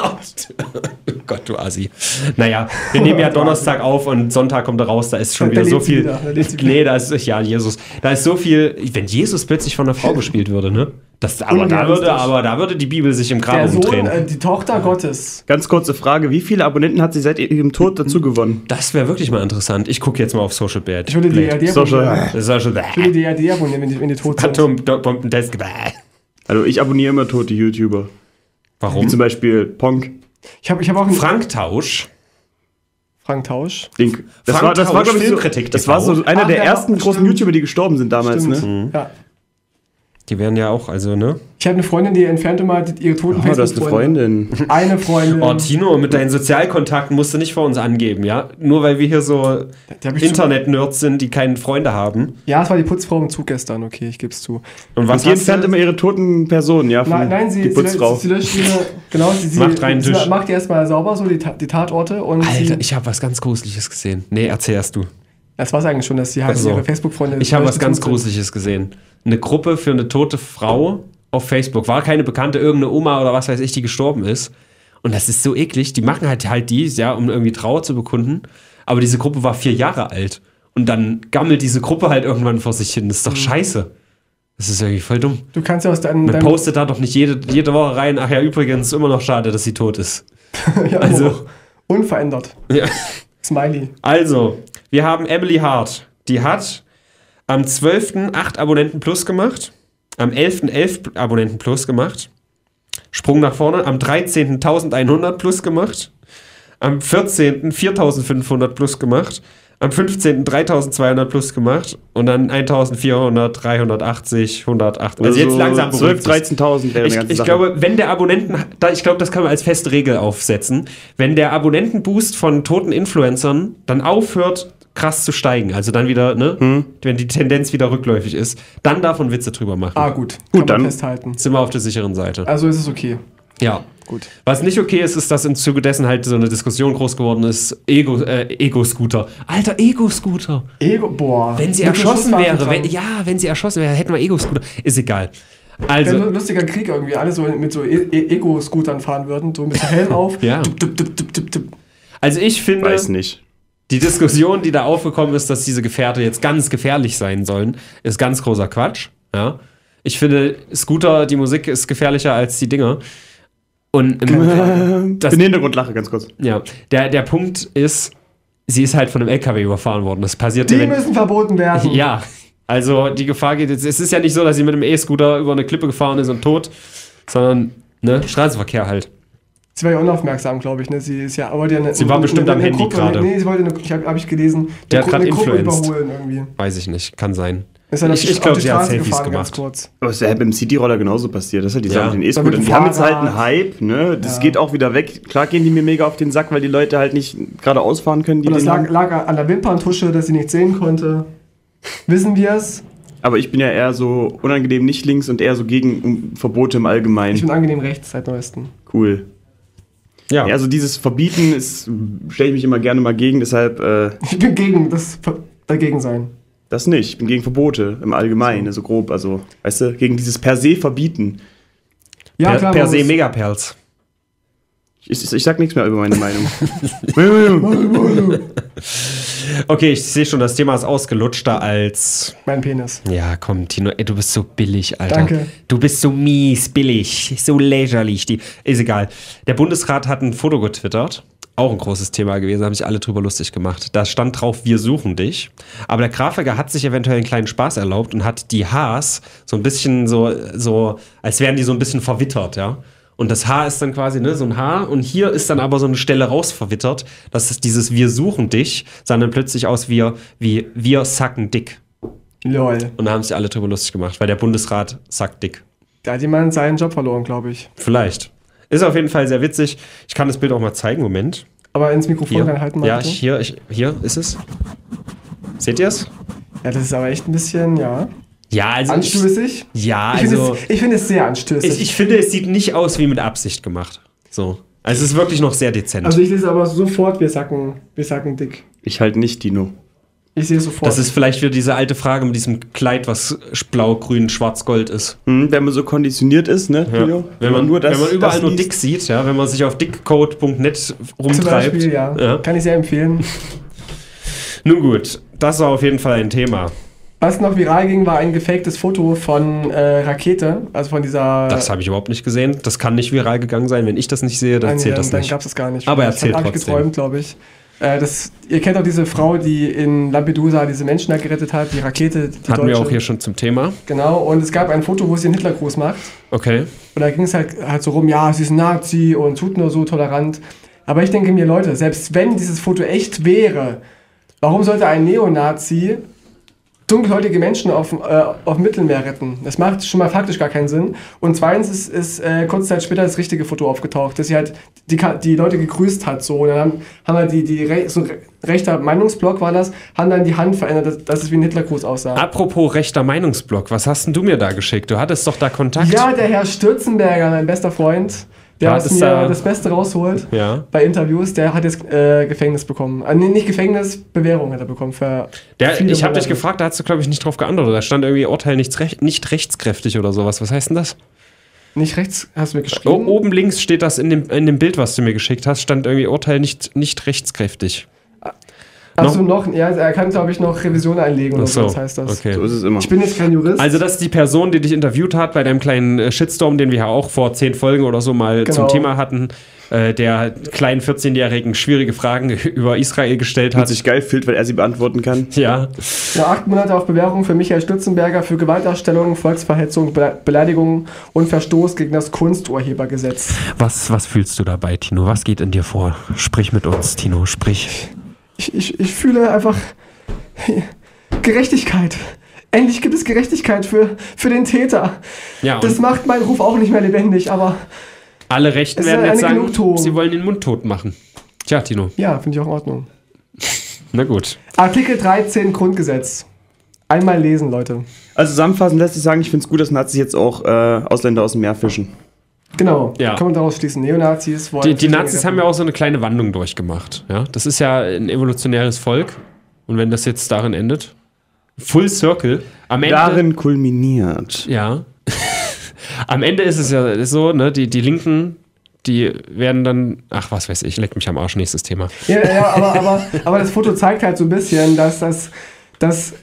Speaker 2: Oh Gott, du Assi. Naja, wir nehmen ja Donnerstag auf und Sonntag kommt er raus, da ist schon
Speaker 1: Da
Speaker 2: wieder so
Speaker 1: lebt sie
Speaker 2: viel.
Speaker 1: wieder, da lebt sie
Speaker 2: Nee, da ist, ja, Jesus. Da ist so viel, wenn Jesus plötzlich von einer Frau gespielt würde, ne? Das, aber, da würde,
Speaker 1: Unrealistisch.
Speaker 2: aber da würde die Bibel sich im
Speaker 1: Der
Speaker 2: Graben
Speaker 1: Sohn,
Speaker 2: umdrehen.
Speaker 1: äh, die Tochter Gottes.
Speaker 3: Ganz kurze Frage, wie viele Abonnenten hat sie seit ihrem Tod dazu gewonnen?
Speaker 2: Das wäre wirklich mal interessant. Ich gucke jetzt mal auf Social Blade.
Speaker 1: Ich würde die E R D
Speaker 3: Social-
Speaker 1: abonnieren.
Speaker 2: Das ist schon
Speaker 1: Ich würde die E R D abonnieren, wenn die, wenn die tot sind.
Speaker 2: Atombombendesk.
Speaker 3: Also ich abonniere immer tote YouTuber. Wie
Speaker 2: Warum?
Speaker 3: zum Beispiel Ponk.
Speaker 1: Ich habe ich hab auch einen
Speaker 2: Frank Tausch.
Speaker 1: Frank Tausch.
Speaker 3: Link. Das
Speaker 2: Frank
Speaker 3: war, das war
Speaker 2: Tausch,
Speaker 3: glaube ich, so,
Speaker 2: Filmkritik
Speaker 3: das
Speaker 2: T V.
Speaker 3: war so einer
Speaker 1: Ach,
Speaker 3: der
Speaker 1: ja,
Speaker 3: ersten großen
Speaker 1: stimmt.
Speaker 3: YouTuber, die gestorben sind damals,
Speaker 1: Stimmt.
Speaker 3: ne?
Speaker 1: Ja.
Speaker 2: Die wären ja auch, also, ne?
Speaker 1: Ich habe eine Freundin, die entfernte mal ihre toten
Speaker 3: Oh, du hast eine Freundin.
Speaker 1: Eine Freundin.
Speaker 2: Oh, Tino, mit deinen Sozialkontakten musst du nicht vor uns angeben, ja? Nur weil wir hier so
Speaker 1: Die hab ich
Speaker 2: Internet-Nerds sind, die keine Freunde haben.
Speaker 1: Ja, es war die Putzfrau im Zug gestern, okay, ich gebe es zu.
Speaker 2: Und
Speaker 3: Und
Speaker 2: was
Speaker 3: die
Speaker 2: hast
Speaker 3: entfernt
Speaker 2: du?
Speaker 3: immer ihre toten Personen, ja? von-
Speaker 1: Nein, nein, sie,
Speaker 3: die
Speaker 1: sie,
Speaker 3: Putzfrau.
Speaker 1: sie, sie löscht ihre, genau, sie, sie,
Speaker 2: Macht reinen
Speaker 1: sie
Speaker 2: Tisch.
Speaker 1: macht die erstmal sauber, so die, Ta- die Tatorte und
Speaker 2: Alter,
Speaker 1: sie,
Speaker 2: ich habe was ganz Gruseliges gesehen. Nee, erzählst du.
Speaker 1: das war es eigentlich schon, dass sie halt
Speaker 2: Ach so.
Speaker 1: ihre Facebook-Freunde
Speaker 2: Ich habe was ganz
Speaker 1: betrug sind.
Speaker 2: Gruseliges gesehen. Eine Gruppe für eine tote Frau auf Facebook. War keine bekannte, irgendeine Oma oder was weiß ich, die gestorben ist. Und das ist so eklig. Die machen halt halt dies, ja, um irgendwie Trauer zu bekunden. Aber diese Gruppe war vier Jahre alt. Und dann gammelt diese Gruppe halt irgendwann vor sich hin. Das ist doch scheiße. Das ist irgendwie voll dumm.
Speaker 1: Du kannst ja aus deinem,
Speaker 2: Man
Speaker 1: deinem
Speaker 2: postet da doch nicht jede, jede Woche rein, ach ja, übrigens, immer noch schade, dass sie tot ist.
Speaker 1: ja,
Speaker 2: also-
Speaker 1: unverändert.
Speaker 2: Ja.
Speaker 1: Smiley.
Speaker 2: Also, wir haben Emily Hart. Die hat am zwölften acht Abonnenten plus gemacht, am elften elf Abonnenten plus gemacht, Sprung nach vorne, am dreizehnten eintausendeinhundert plus gemacht, am vierzehnten viertausendfünfhundert plus gemacht, am fünfzehnten dreitausendzweihundert plus gemacht und dann eintausendvierhundert, dreihundertachtzig, hundertacht. Also jetzt langsam
Speaker 3: zwölf, dreizehntausend wäre
Speaker 2: Ich,
Speaker 3: eine ganze
Speaker 2: ich
Speaker 3: Sache.
Speaker 2: glaube, wenn der Abonnenten, da, ich glaube, das kann man als feste Regel aufsetzen, wenn der Abonnentenboost von toten Influencern dann aufhört, krass zu steigen, also dann wieder, ne,
Speaker 3: Hm.
Speaker 2: wenn die Tendenz wieder rückläufig ist, dann darf man Witze drüber machen.
Speaker 1: Ah, gut.
Speaker 3: Gut,
Speaker 1: Kann
Speaker 3: dann-
Speaker 1: man festhalten.
Speaker 2: Sind wir auf der sicheren Seite.
Speaker 1: Also ist es okay.
Speaker 2: Ja.
Speaker 1: Gut.
Speaker 2: Was nicht okay ist, ist, dass im Zuge dessen halt so eine Diskussion groß geworden ist. Ego, äh, Ego-Scooter. Alter, Ego-Scooter.
Speaker 1: Ego, boah.
Speaker 2: Wenn sie
Speaker 1: Mit
Speaker 2: erschossen
Speaker 1: Schusswaffen
Speaker 2: wäre, wenn,
Speaker 1: dran.
Speaker 2: ja, wenn sie erschossen wäre, hätten wir Ego-Scooter. Ist egal.
Speaker 1: Ja,
Speaker 2: Also,
Speaker 1: so ein lustiger Krieg irgendwie. Alle so mit so E- E- Ego-Scootern fahren würden. So mit so Helm auf.
Speaker 2: Ja.
Speaker 1: Dup, dup, dup, dup, dup, dup.
Speaker 2: also ich finde,
Speaker 3: Weiß nicht.
Speaker 2: die Diskussion, die da aufgekommen ist, dass diese Gefährte jetzt ganz gefährlich sein sollen, ist ganz großer Quatsch. Ja. Ich finde, Scooter, die Musik ist gefährlicher als die Dinger. Und im, das,
Speaker 3: Im Hintergrund lache ganz kurz.
Speaker 2: ja, der, der Punkt ist, sie ist halt von einem L K W überfahren worden. Das passierte,
Speaker 1: Die
Speaker 2: wenn,
Speaker 1: müssen verboten werden.
Speaker 2: ja, also die Gefahr geht jetzt, es ist ja nicht so, dass sie mit einem E-Scooter über eine Klippe gefahren ist und tot, sondern, ne, Straßenverkehr halt.
Speaker 1: Sie war ja unaufmerksam, glaube ich. Ne? Sie ist ja, wollte ja eine,
Speaker 2: Sie war bestimmt am Handy
Speaker 1: Gruppe,
Speaker 2: gerade.
Speaker 1: Nee, sie wollte eine, ich habe hab ich gelesen,
Speaker 2: Der
Speaker 1: eine,
Speaker 2: hat grad
Speaker 1: eine Gruppe
Speaker 2: influenced.
Speaker 1: überholen irgendwie.
Speaker 2: Weiß ich nicht, kann sein.
Speaker 1: Ist dann auf
Speaker 2: Ich-
Speaker 1: die-
Speaker 2: ich glaub,
Speaker 1: auf die
Speaker 2: sie hat
Speaker 1: Straße
Speaker 2: Selfies
Speaker 1: gefahren, ganz
Speaker 2: gemacht.
Speaker 1: kurz.
Speaker 3: Aber es ist ja beim City-Roller genauso passiert. Das ist ja die
Speaker 2: Ja.
Speaker 3: Sache mit den
Speaker 1: Da
Speaker 3: E-Scootern.
Speaker 1: mit dem
Speaker 3: Die haben jetzt halt
Speaker 1: Fahrrad.
Speaker 3: einen Hype, ne? Das
Speaker 1: Ja.
Speaker 3: geht auch wieder weg. Klar gehen die mir mega auf den Sack, weil die Leute halt nicht gerade ausfahren können. Die
Speaker 1: Und das
Speaker 3: den
Speaker 1: lag,
Speaker 3: haben.
Speaker 1: lag an der Wimperntusche, dass sie nicht sehen konnte. Wissen wir es?
Speaker 3: Aber ich bin ja eher so unangenehm nicht links und eher so gegen um, Verbote im
Speaker 1: Ich
Speaker 3: Allgemeinen.
Speaker 1: bin angenehm rechts seit neuestem.
Speaker 3: Cool.
Speaker 2: Ja,
Speaker 3: Ja, also dieses Verbieten ist, stelle ich mich immer gerne mal gegen, deshalb äh,
Speaker 1: Ich bin gegen das Ver- dagegen sein.
Speaker 3: das nicht. Ich bin gegen Verbote im Allgemeinen, also grob. Also, weißt du, gegen dieses per se Verbieten.
Speaker 1: Ja,
Speaker 2: per,
Speaker 1: klar.
Speaker 2: per
Speaker 1: man
Speaker 2: se
Speaker 1: muss-
Speaker 2: Megaperls.
Speaker 3: Ich, ich, ich sag nichts mehr über meine Meinung.
Speaker 2: Okay, ich sehe schon, das Thema ist ausgelutschter als.
Speaker 1: Mein Penis.
Speaker 2: Ja, komm, Tino, ey, du bist so billig, Alter.
Speaker 1: Danke.
Speaker 2: Du bist so mies billig, so lächerlich. Die, ist egal. Der Bundesrat hat ein Foto getwittert. Auch ein großes Thema gewesen, haben sich alle drüber lustig gemacht. Da stand drauf, wir suchen dich. Aber der Grafiker hat sich eventuell einen kleinen Spaß erlaubt und hat die Hs so ein bisschen so, so als wären die so ein bisschen verwittert, ja. Und das Haar ist dann quasi, ne, so ein Haar. Und hier ist dann aber so eine Stelle raus verwittert. Das ist dieses Wir suchen dich, sah dann plötzlich aus wie, wie wir sacken dick.
Speaker 1: Lol.
Speaker 2: Und da haben sich alle drüber lustig gemacht, weil der Bundesrat sackt dick.
Speaker 1: Da hat jemand seinen Job verloren, glaube ich.
Speaker 2: Vielleicht. Ist auf jeden Fall sehr witzig. Ich kann das Bild auch mal zeigen. Moment.
Speaker 1: Aber ins Mikrofon
Speaker 2: Hier.
Speaker 1: reinhalten mal
Speaker 2: Ja,
Speaker 1: bitte.
Speaker 2: ich, hier, ich, hier ist es. Seht ihr es?
Speaker 1: Ja, das ist aber echt ein bisschen, ja.
Speaker 2: Ja, also. Ich,
Speaker 1: Anstößig.
Speaker 2: ja,
Speaker 1: Ich finde
Speaker 2: also.
Speaker 1: es, ich finde es sehr anstößig.
Speaker 2: Ich, ich finde, es sieht nicht aus wie mit Absicht gemacht. So. Also, es ist wirklich noch sehr dezent.
Speaker 1: also ich lese aber sofort, wir sacken, wir sacken dick.
Speaker 3: Ich halt nicht, Dino.
Speaker 1: Ich sehe es sofort.
Speaker 2: Das ist vielleicht wieder diese alte Frage mit diesem Kleid, was blau, grün, schwarz, gold ist.
Speaker 3: Hm, wenn man so konditioniert ist, ne,
Speaker 2: Ja.
Speaker 3: Dino?
Speaker 2: Wenn, man,
Speaker 3: das-
Speaker 2: wenn man überall
Speaker 3: das
Speaker 2: nur
Speaker 3: liest.
Speaker 2: dick sieht, ja, wenn man sich auf dickcode punkt net
Speaker 1: Zum
Speaker 2: rumtreibt.
Speaker 1: Beispiel, ja.
Speaker 2: Ja.
Speaker 1: Kann ich sehr empfehlen.
Speaker 2: Nun gut, das war auf jeden Fall ein Thema.
Speaker 1: Was noch viral ging, war ein gefaktes Foto von äh, Rakete, also von dieser...
Speaker 2: Das habe ich überhaupt nicht gesehen. Das kann nicht viral gegangen sein. Wenn ich das nicht sehe, dann
Speaker 1: Nein,
Speaker 2: zählt
Speaker 1: dann,
Speaker 2: das
Speaker 1: dann
Speaker 2: nicht.
Speaker 1: gab es das gar nicht.
Speaker 2: Aber
Speaker 1: Das
Speaker 2: erzählt
Speaker 1: hab ich
Speaker 2: trotzdem.
Speaker 1: geträumt, glaube ich. Äh, das, ihr kennt auch diese Frau, die in Lampedusa diese Menschen da gerettet hat, die Rakete, die
Speaker 2: Hatten wir
Speaker 1: deutsche.
Speaker 2: auch hier schon zum Thema.
Speaker 1: Genau, und es gab ein Foto, wo sie einen Hitlergruß macht.
Speaker 2: Okay.
Speaker 1: Und da ging es halt, halt so rum, ja, sie ist ein Nazi und tut nur so tolerant. Aber ich denke mir, Leute, selbst wenn dieses Foto echt wäre, warum sollte ein Neonazi dunkelhäutige Menschen auf, äh, auf dem Mittelmeer retten? Das macht schon mal faktisch gar keinen Sinn. Und zweitens ist, ist äh, kurze Zeit später das richtige Foto aufgetaucht, dass sie halt die, Ka- die Leute gegrüßt hat. So. Und dann haben, haben halt die, die Re so ein re- rechter Meinungsblock war das, haben dann die Hand verändert, dass, dass es wie ein Hitlergruß aussah.
Speaker 2: Apropos rechter Meinungsblock, was hast denn du mir da geschickt? Du hattest doch da Kontakt.
Speaker 1: Ja, der Herr Stürzenberger, mein bester Freund, der
Speaker 2: Ja,
Speaker 1: aus
Speaker 2: das
Speaker 1: mir
Speaker 2: da-
Speaker 1: das Beste rausholt.
Speaker 2: Ja.
Speaker 1: Bei Interviews, der hat jetzt äh, Gefängnis bekommen. Äh, nee, nicht Gefängnis, Bewährung hat er bekommen. Für
Speaker 2: Der,
Speaker 1: viele
Speaker 2: ich habe dich
Speaker 1: Monate.
Speaker 2: gefragt, da hast du, glaube ich, nicht drauf geantwortet. Da stand irgendwie Urteil nicht, recht, nicht rechtskräftig oder sowas. Was heißt denn das?
Speaker 1: Nicht rechts, hast du mir
Speaker 2: O
Speaker 1: geschrieben?
Speaker 2: oben links steht das in dem, in dem Bild, was du mir geschickt hast, stand irgendwie Urteil nicht, nicht rechtskräftig.
Speaker 1: Achso, noch, ja, er kann, glaube ich, noch Revision einlegen oder
Speaker 2: Ach
Speaker 1: so,
Speaker 2: so,
Speaker 1: das heißt das.
Speaker 2: okay.
Speaker 3: So ist es immer.
Speaker 1: Ich bin jetzt kein Jurist.
Speaker 2: Also das ist die Person, die dich interviewt hat bei deinem kleinen äh, Shitstorm, den wir ja auch vor zehn Folgen oder so mal
Speaker 1: Genau.
Speaker 2: zum Thema hatten, äh, der kleinen vierzehnjährigen schwierige Fragen über Israel gestellt
Speaker 3: Und
Speaker 2: hat.
Speaker 3: sich geil fühlt, weil er sie beantworten kann.
Speaker 2: Ja,
Speaker 1: ja, acht Monate auf Bewährung für Michael Stürzenberger für Gewaltdarstellung, Volksverhetzung, Be Beleidigung und Verstoß gegen das Kunsturhebergesetz.
Speaker 2: was, was fühlst du dabei, Tino? Was geht in dir vor? Sprich mit uns, Tino, sprich.
Speaker 1: ich, ich, ich fühle einfach Gerechtigkeit. Endlich gibt es Gerechtigkeit für, für den Täter.
Speaker 2: Ja,
Speaker 1: das macht meinen Ruf auch nicht mehr lebendig, aber
Speaker 2: alle Rechten
Speaker 1: es ist
Speaker 2: werden
Speaker 1: eine
Speaker 2: jetzt sagen,
Speaker 1: Genugtuung.
Speaker 2: sie wollen den Mund tot machen. Tja, Tino.
Speaker 1: Ja, finde ich auch in Ordnung.
Speaker 2: Na gut.
Speaker 1: Artikel dreizehn Grundgesetz. Einmal lesen, Leute.
Speaker 3: Also zusammenfassend lässt sich sagen, ich finde es gut, dass Nazis jetzt auch äh, Ausländer aus dem Meer fischen.
Speaker 1: Genau,
Speaker 2: Ja.
Speaker 1: kann man daraus schließen. Neonazis wollen...
Speaker 2: Die, die Nazis haben ja auch so eine kleine Wandlung durchgemacht. Ja? Das ist ja ein evolutionäres Volk. Und wenn das jetzt darin endet, Full Circle, am Ende...
Speaker 3: Darin kulminiert.
Speaker 2: Ja. Am Ende ist es ja so, ne, die, die Linken, die werden dann... Ach, was weiß ich, leck mich am Arsch, nächstes Thema.
Speaker 1: Ja, ja aber, aber, aber das Foto zeigt halt so ein bisschen, dass das, das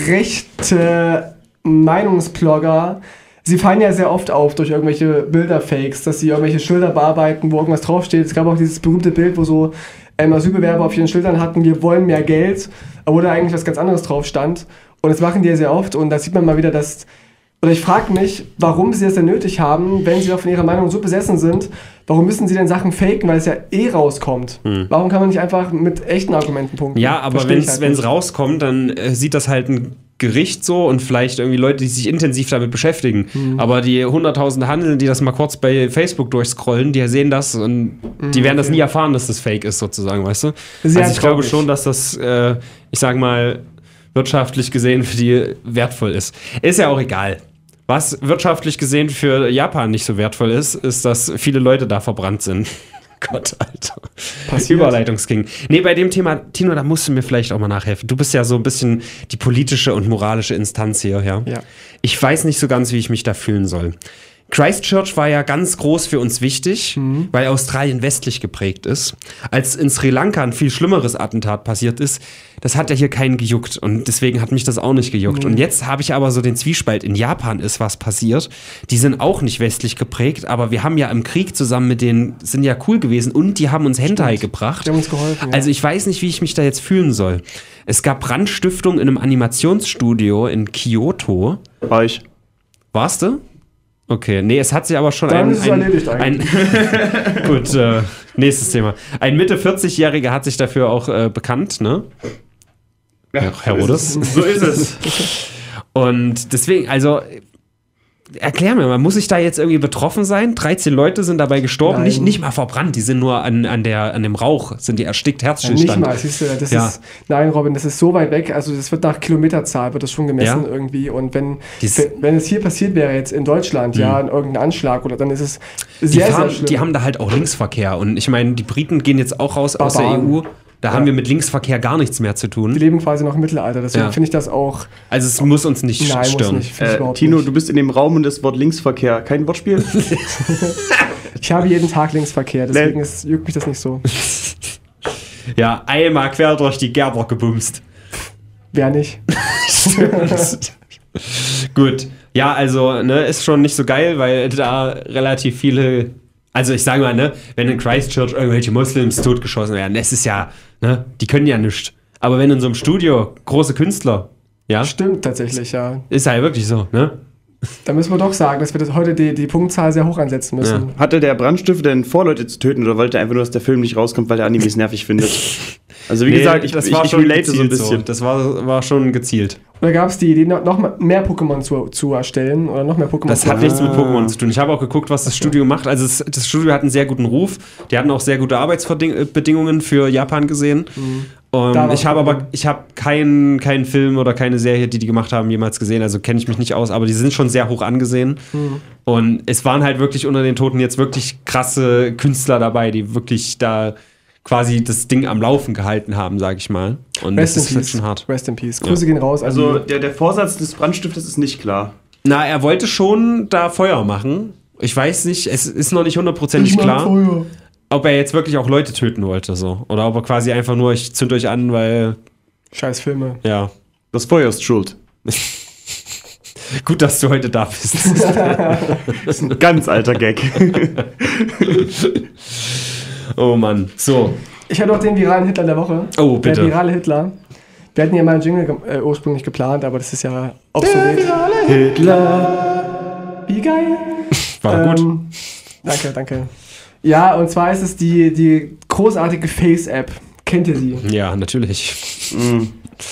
Speaker 1: rechte Meinungsblogger, sie fallen ja sehr oft auf durch irgendwelche Bilderfakes, dass sie irgendwelche Schilder bearbeiten, wo irgendwas draufsteht. Es gab auch dieses berühmte Bild, wo so ähm, Asylbewerber auf ihren Schildern hatten, wir wollen mehr Geld, wo da eigentlich was ganz anderes drauf stand. Und das machen die ja sehr oft und da sieht man mal wieder, dass... Oder ich frage mich, warum sie das denn nötig haben, wenn sie doch von ihrer Meinung so besessen sind, warum müssen sie denn Sachen faken, weil es ja eh rauskommt? Hm. Warum kann man nicht einfach mit echten Argumenten punkten?
Speaker 2: Ja, aber
Speaker 1: Versteh
Speaker 2: wenn
Speaker 1: ich
Speaker 2: es
Speaker 1: halt
Speaker 2: rauskommt, dann äh, sieht das halt ein Gericht so und vielleicht irgendwie Leute, die sich intensiv damit beschäftigen.
Speaker 1: Mhm.
Speaker 2: Aber die hunderttausende Handeln, die das mal kurz bei Facebook durchscrollen, die sehen das und
Speaker 1: Mhm,
Speaker 2: die werden das
Speaker 1: okay.
Speaker 2: nie erfahren, dass das Fake ist, sozusagen, weißt du?
Speaker 1: Sehr
Speaker 2: also ich glaube
Speaker 1: traurig.
Speaker 2: schon, dass das, äh, ich sag mal, wirtschaftlich gesehen für die wertvoll ist. Ist ja auch egal. Was wirtschaftlich gesehen für Japan nicht so wertvoll ist, ist, dass viele Leute da verbrannt sind. Gott, Alter.
Speaker 1: Passiert.
Speaker 2: Überleitungsking. Nee, bei dem Thema, Tino, da musst du mir vielleicht auch mal nachhelfen. Du bist ja so ein bisschen die politische und moralische Instanz hier, ja?
Speaker 1: Ja.
Speaker 2: Ich weiß nicht so ganz, wie ich mich da fühlen soll. Christchurch war ja ganz groß für uns wichtig,
Speaker 1: Mhm.
Speaker 2: weil Australien westlich geprägt ist. Als in Sri Lanka ein viel schlimmeres Attentat passiert ist, das hat ja hier keinen gejuckt und deswegen hat mich das auch nicht gejuckt.
Speaker 1: Mhm.
Speaker 2: Und jetzt habe ich aber so den Zwiespalt. In Japan ist was passiert. Die sind auch nicht westlich geprägt, aber wir haben ja im Krieg zusammen mit denen, sind ja cool gewesen und die haben uns Hentai gebracht.
Speaker 1: Die haben uns geholfen, ja.
Speaker 2: Also ich weiß nicht, wie ich mich da jetzt fühlen soll. Es gab Brandstiftung in einem Animationsstudio in Kyoto.
Speaker 3: War ich.
Speaker 2: Warst du? Okay, nee, es hat sich aber schon
Speaker 1: Dann
Speaker 2: ein...
Speaker 1: ist es
Speaker 2: ein,
Speaker 1: erledigt
Speaker 2: ein
Speaker 1: eigentlich.
Speaker 2: Gut, äh, nächstes Thema. Ein Mitte vierzig-Jähriger hat sich dafür auch äh, bekannt, ne?
Speaker 3: Ja,
Speaker 2: Herodes.
Speaker 3: So ist es.
Speaker 2: Und deswegen, also... Erklär mir mal, muss ich da jetzt irgendwie betroffen sein? dreizehn Leute sind dabei gestorben,
Speaker 1: Nein.
Speaker 2: nicht, nicht mal verbrannt, die sind nur an, an, der, an dem Rauch, sind die erstickt,
Speaker 1: Ja, nicht
Speaker 2: Herzstillstand.
Speaker 1: mal, siehst du, das
Speaker 2: Ja.
Speaker 1: ist, nein, Robin, das ist so weit weg, also das wird nach Kilometerzahl, wird das schon gemessen
Speaker 2: Ja.
Speaker 1: irgendwie und wenn,
Speaker 2: Dies-
Speaker 1: wenn, wenn es hier passiert wäre jetzt in Deutschland, ja, irgendein Anschlag oder dann ist es sehr,
Speaker 2: die, fahren,
Speaker 1: sehr schlimm.
Speaker 2: die haben da halt auch Linksverkehr und ich meine, die Briten gehen jetzt auch raus aus der E
Speaker 1: Barbaren.
Speaker 2: U, da
Speaker 1: Ja.
Speaker 2: haben wir mit Linksverkehr gar nichts mehr zu
Speaker 1: die
Speaker 2: tun.
Speaker 1: leben quasi noch im Mittelalter, deswegen
Speaker 2: Ja.
Speaker 1: finde ich das auch,
Speaker 2: Also es muss uns nicht
Speaker 1: nein, muss
Speaker 2: stören.
Speaker 1: nicht, finde ich
Speaker 3: Äh,
Speaker 1: überhaupt
Speaker 3: Tino,
Speaker 1: nicht.
Speaker 3: du bist in dem Raum und das Wort Linksverkehr. Kein Wortspiel?
Speaker 1: Ich habe jeden Tag Linksverkehr, deswegen
Speaker 3: Nee.
Speaker 1: ist, juckt mich das nicht so.
Speaker 2: Ja, einmal quer durch die Gerber gebumst.
Speaker 1: Wer nicht?
Speaker 2: Gut. Ja, also, ne, ist schon nicht so geil, weil da relativ viele, also ich sage mal, ne, wenn in Christchurch irgendwelche Muslims totgeschossen werden, das ist ja, ne, die können ja nichts. Aber wenn in so einem Studio große Künstler, ja,
Speaker 1: Stimmt tatsächlich, ja.
Speaker 2: ist halt wirklich so, ne?
Speaker 1: Da müssen wir doch sagen, dass wir das heute die, die Punktzahl sehr hoch ansetzen müssen.
Speaker 3: Hatte der Brandstifter denn vor, Leute zu töten oder wollte er einfach nur, dass der Film nicht rauskommt, weil der Animes nervig findet? Also wie
Speaker 2: Nee,
Speaker 3: gesagt, ich,
Speaker 2: das
Speaker 3: ich,
Speaker 2: war
Speaker 3: ich
Speaker 2: schon
Speaker 3: relate so ein
Speaker 2: gezielt
Speaker 3: bisschen.
Speaker 2: Das war, war schon gezielt.
Speaker 1: Oder gab es die Idee, noch, noch mal mehr Pokémon zu, zu erstellen oder noch mehr Pokémon
Speaker 2: Das
Speaker 1: zu
Speaker 2: hat nichts mit
Speaker 3: Ah.
Speaker 2: Pokémon zu tun. Ich habe auch geguckt, was das Studio macht. Also es, das Studio hat einen sehr guten Ruf. Die hatten auch sehr gute Arbeitsbedingungen für Japan gesehen.
Speaker 1: Da
Speaker 2: Und
Speaker 1: war's
Speaker 2: ich habe
Speaker 1: Problem.
Speaker 2: aber ich habe keinen keinen Film oder keine Serie, die die gemacht haben, jemals gesehen. Also kenne ich mich nicht aus. Aber die sind schon sehr hoch angesehen. Und es waren halt wirklich unter den Toten jetzt wirklich krasse Künstler dabei, die wirklich da quasi das Ding am Laufen gehalten haben, sag ich mal. Und
Speaker 1: Rest
Speaker 2: das
Speaker 1: in
Speaker 2: ist halt
Speaker 1: Peace.
Speaker 2: schon hart.
Speaker 1: Rest in Peace. Grüße gehen raus.
Speaker 3: Also
Speaker 1: Also,
Speaker 3: der, der Vorsatz des Brandstifters ist nicht klar.
Speaker 2: Na, er wollte schon da Feuer machen. Ich weiß nicht, es ist noch nicht hundertprozentig klar,
Speaker 1: Feuer.
Speaker 2: ob er jetzt wirklich auch Leute töten wollte, so. Oder ob er quasi einfach nur, ich zünd euch an, weil,
Speaker 1: Scheiß Filme.
Speaker 2: ja.
Speaker 3: Das Feuer ist schuld.
Speaker 2: Gut, dass du heute da bist.
Speaker 3: Das ist ein ganz alter Gag.
Speaker 2: Oh Mann. So.
Speaker 1: Ich hatte auch den viralen Hitler der Woche.
Speaker 2: Oh, bitte.
Speaker 1: Der virale Hitler. Wir hatten ja mal einen Jingle ge- äh, ursprünglich geplant, aber das ist ja obsolet.
Speaker 3: Hitler.
Speaker 1: Wie geil.
Speaker 2: War gut.
Speaker 1: Ähm, danke, danke. Ja, und zwar ist es die, die großartige Face-App. Kennt ihr sie?
Speaker 2: Ja, natürlich.
Speaker 3: Mhm.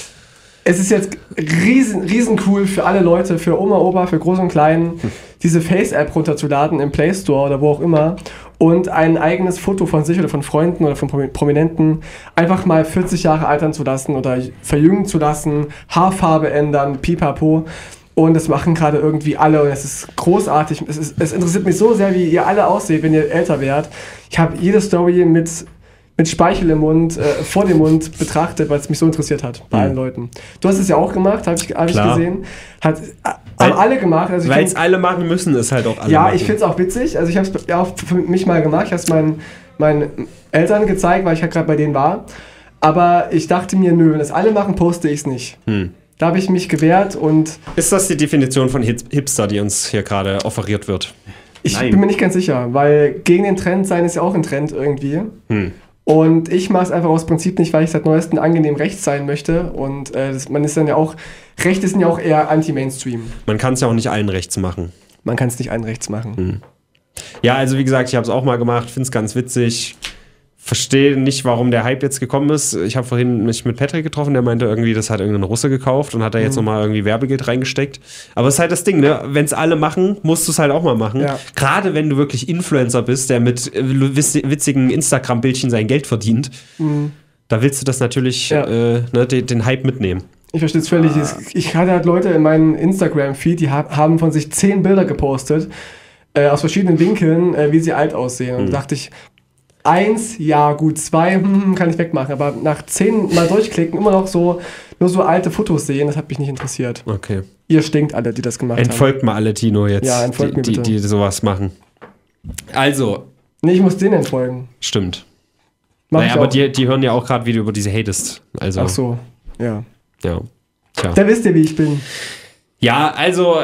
Speaker 1: Es ist jetzt riesen, riesen cool für alle Leute, für Oma, Opa, für Groß und Klein, diese Face-App runterzuladen im Play Store oder wo auch immer und ein eigenes Foto von sich oder von Freunden oder von Prominenten einfach mal vierzig Jahre altern zu lassen oder verjüngen zu lassen, Haarfarbe ändern, pipapo. Und das machen gerade irgendwie alle und es ist großartig. Es, ist, es interessiert mich so sehr, wie ihr alle ausseht, wenn ihr älter werdet. Ich habe jede Story mit... mit Speichel im Mund, äh, vor dem Mund betrachtet, weil es mich so interessiert hat, bei
Speaker 2: mhm.
Speaker 1: allen Leuten. Du hast es ja auch gemacht, habe ich, hab ich
Speaker 2: Klar.
Speaker 1: gesehen. Hat, äh, haben alle gemacht. Also
Speaker 2: Weil es alle machen müssen, ist halt auch alle
Speaker 1: Ja,
Speaker 2: machen.
Speaker 1: ich finde es auch witzig. Also ich habe es ja auch für mich mal gemacht. Ich habe es meinen, meinen Eltern gezeigt, weil ich halt gerade bei denen war. Aber ich dachte mir, nö, wenn das alle machen, poste ich es nicht.
Speaker 2: Hm.
Speaker 1: Da habe ich mich gewehrt und
Speaker 2: Ist das die Definition von Hip- Hipster, die uns hier gerade offeriert wird?
Speaker 1: ich
Speaker 3: Nein.
Speaker 1: bin mir nicht ganz sicher, weil gegen den Trend sein ist ja auch ein Trend irgendwie.
Speaker 2: Hm.
Speaker 1: Und ich mache es einfach aus Prinzip nicht, weil ich seit neuestem angenehm rechts sein möchte. Und äh, das, man ist dann ja auch, Rechte sind ja auch eher anti-Mainstream.
Speaker 2: Man kann es ja auch nicht allen rechts machen.
Speaker 1: Man kann es nicht allen rechts machen.
Speaker 2: Hm. Ja, also wie gesagt, ich habe es auch mal gemacht, finde es ganz witzig. Verstehe nicht, warum der Hype jetzt gekommen ist. Ich habe vorhin mich mit Patrick getroffen, der meinte irgendwie, das hat irgendein Russe gekauft und hat da jetzt
Speaker 1: Mhm.
Speaker 2: nochmal irgendwie Werbegeld reingesteckt. Aber es ist halt das Ding, ne? Wenn es alle machen, musst du es halt auch mal machen.
Speaker 1: Ja.
Speaker 2: Gerade wenn du wirklich Influencer bist, der mit äh, witz- witzigen Instagram-Bildchen sein Geld verdient,
Speaker 1: Mhm.
Speaker 2: da willst du das natürlich,
Speaker 1: Ja.
Speaker 2: äh, ne, den, den Hype mitnehmen.
Speaker 1: Ich verstehe es völlig. Es- Ich hatte halt Leute in meinem Instagram-Feed, die ha- haben von sich zehn Bilder gepostet, äh, aus verschiedenen Winkeln, äh, wie sie alt aussehen. Und
Speaker 2: Mhm.
Speaker 1: da dachte ich, eins, ja gut, zwei, hm, kann ich wegmachen. Aber nach zehn Mal durchklicken immer noch so, nur so alte Fotos sehen, das hat mich nicht interessiert.
Speaker 2: Okay.
Speaker 1: Ihr stinkt alle, die das gemacht
Speaker 2: Entfolgt mal alle Tino jetzt,
Speaker 1: Ja, entfolgt
Speaker 2: die,
Speaker 1: mir
Speaker 2: die,
Speaker 1: bitte.
Speaker 2: die sowas machen. Also,
Speaker 1: haben. Nee, ich muss denen entfolgen.
Speaker 2: stimmt.
Speaker 1: Mach
Speaker 2: Naja,
Speaker 1: ich
Speaker 2: aber
Speaker 1: auch.
Speaker 2: die, die hören ja auch gerade, wie du über diese hatest. Also,
Speaker 1: Ach so, ja.
Speaker 2: ja. Tja.
Speaker 1: Da wisst ihr, wie ich bin.
Speaker 2: Ja, also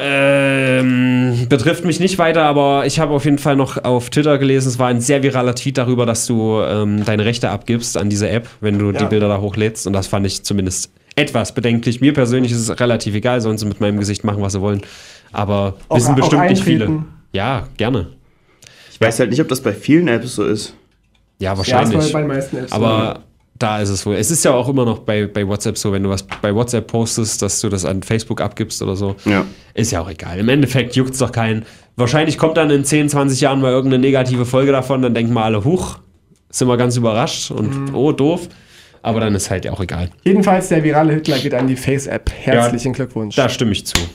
Speaker 2: ähm, betrifft mich nicht weiter, aber ich habe auf jeden Fall noch auf Twitter gelesen, es war ein sehr viraler Tweet darüber, dass du ähm, deine Rechte abgibst an diese App, wenn du
Speaker 1: Ja.
Speaker 2: die Bilder da hochlädst. Und das fand ich zumindest etwas bedenklich. Mir persönlich ist es relativ egal, sollen sie mit meinem Gesicht machen, was sie wollen. Aber
Speaker 1: Auch-
Speaker 2: wissen
Speaker 1: auch
Speaker 2: bestimmt nicht viele.
Speaker 1: eintreten.
Speaker 2: Ja, gerne.
Speaker 3: Ich weiß halt nicht, ob das bei vielen Apps so ist.
Speaker 2: Ja,
Speaker 1: Ja,
Speaker 2: wahrscheinlich.
Speaker 1: das war bei den meisten Apps.
Speaker 2: Aber da ist es wohl. Es ist ja auch immer noch bei, bei WhatsApp so, wenn du was bei WhatsApp postest, dass du das an Facebook abgibst oder so.
Speaker 3: Ja.
Speaker 2: Ist ja auch egal. Im Endeffekt juckt es doch keinen. Wahrscheinlich kommt dann in zehn, zwanzig Jahren mal irgendeine negative Folge davon, dann denken wir alle, huch, sind wir ganz überrascht und oh, doof. Aber dann ist halt ja auch egal.
Speaker 1: Jedenfalls, der virale Hitler geht an die Face-App. Herzlichen Glückwunsch.
Speaker 2: Da stimme ich zu.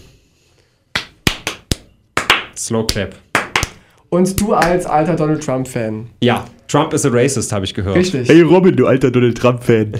Speaker 2: Slow Clap.
Speaker 1: Und du als alter Donald Trump-Fan.
Speaker 2: Ja, Trump is a racist, habe ich gehört.
Speaker 1: Richtig.
Speaker 3: Hey Robin, du alter Donald Trump-Fan.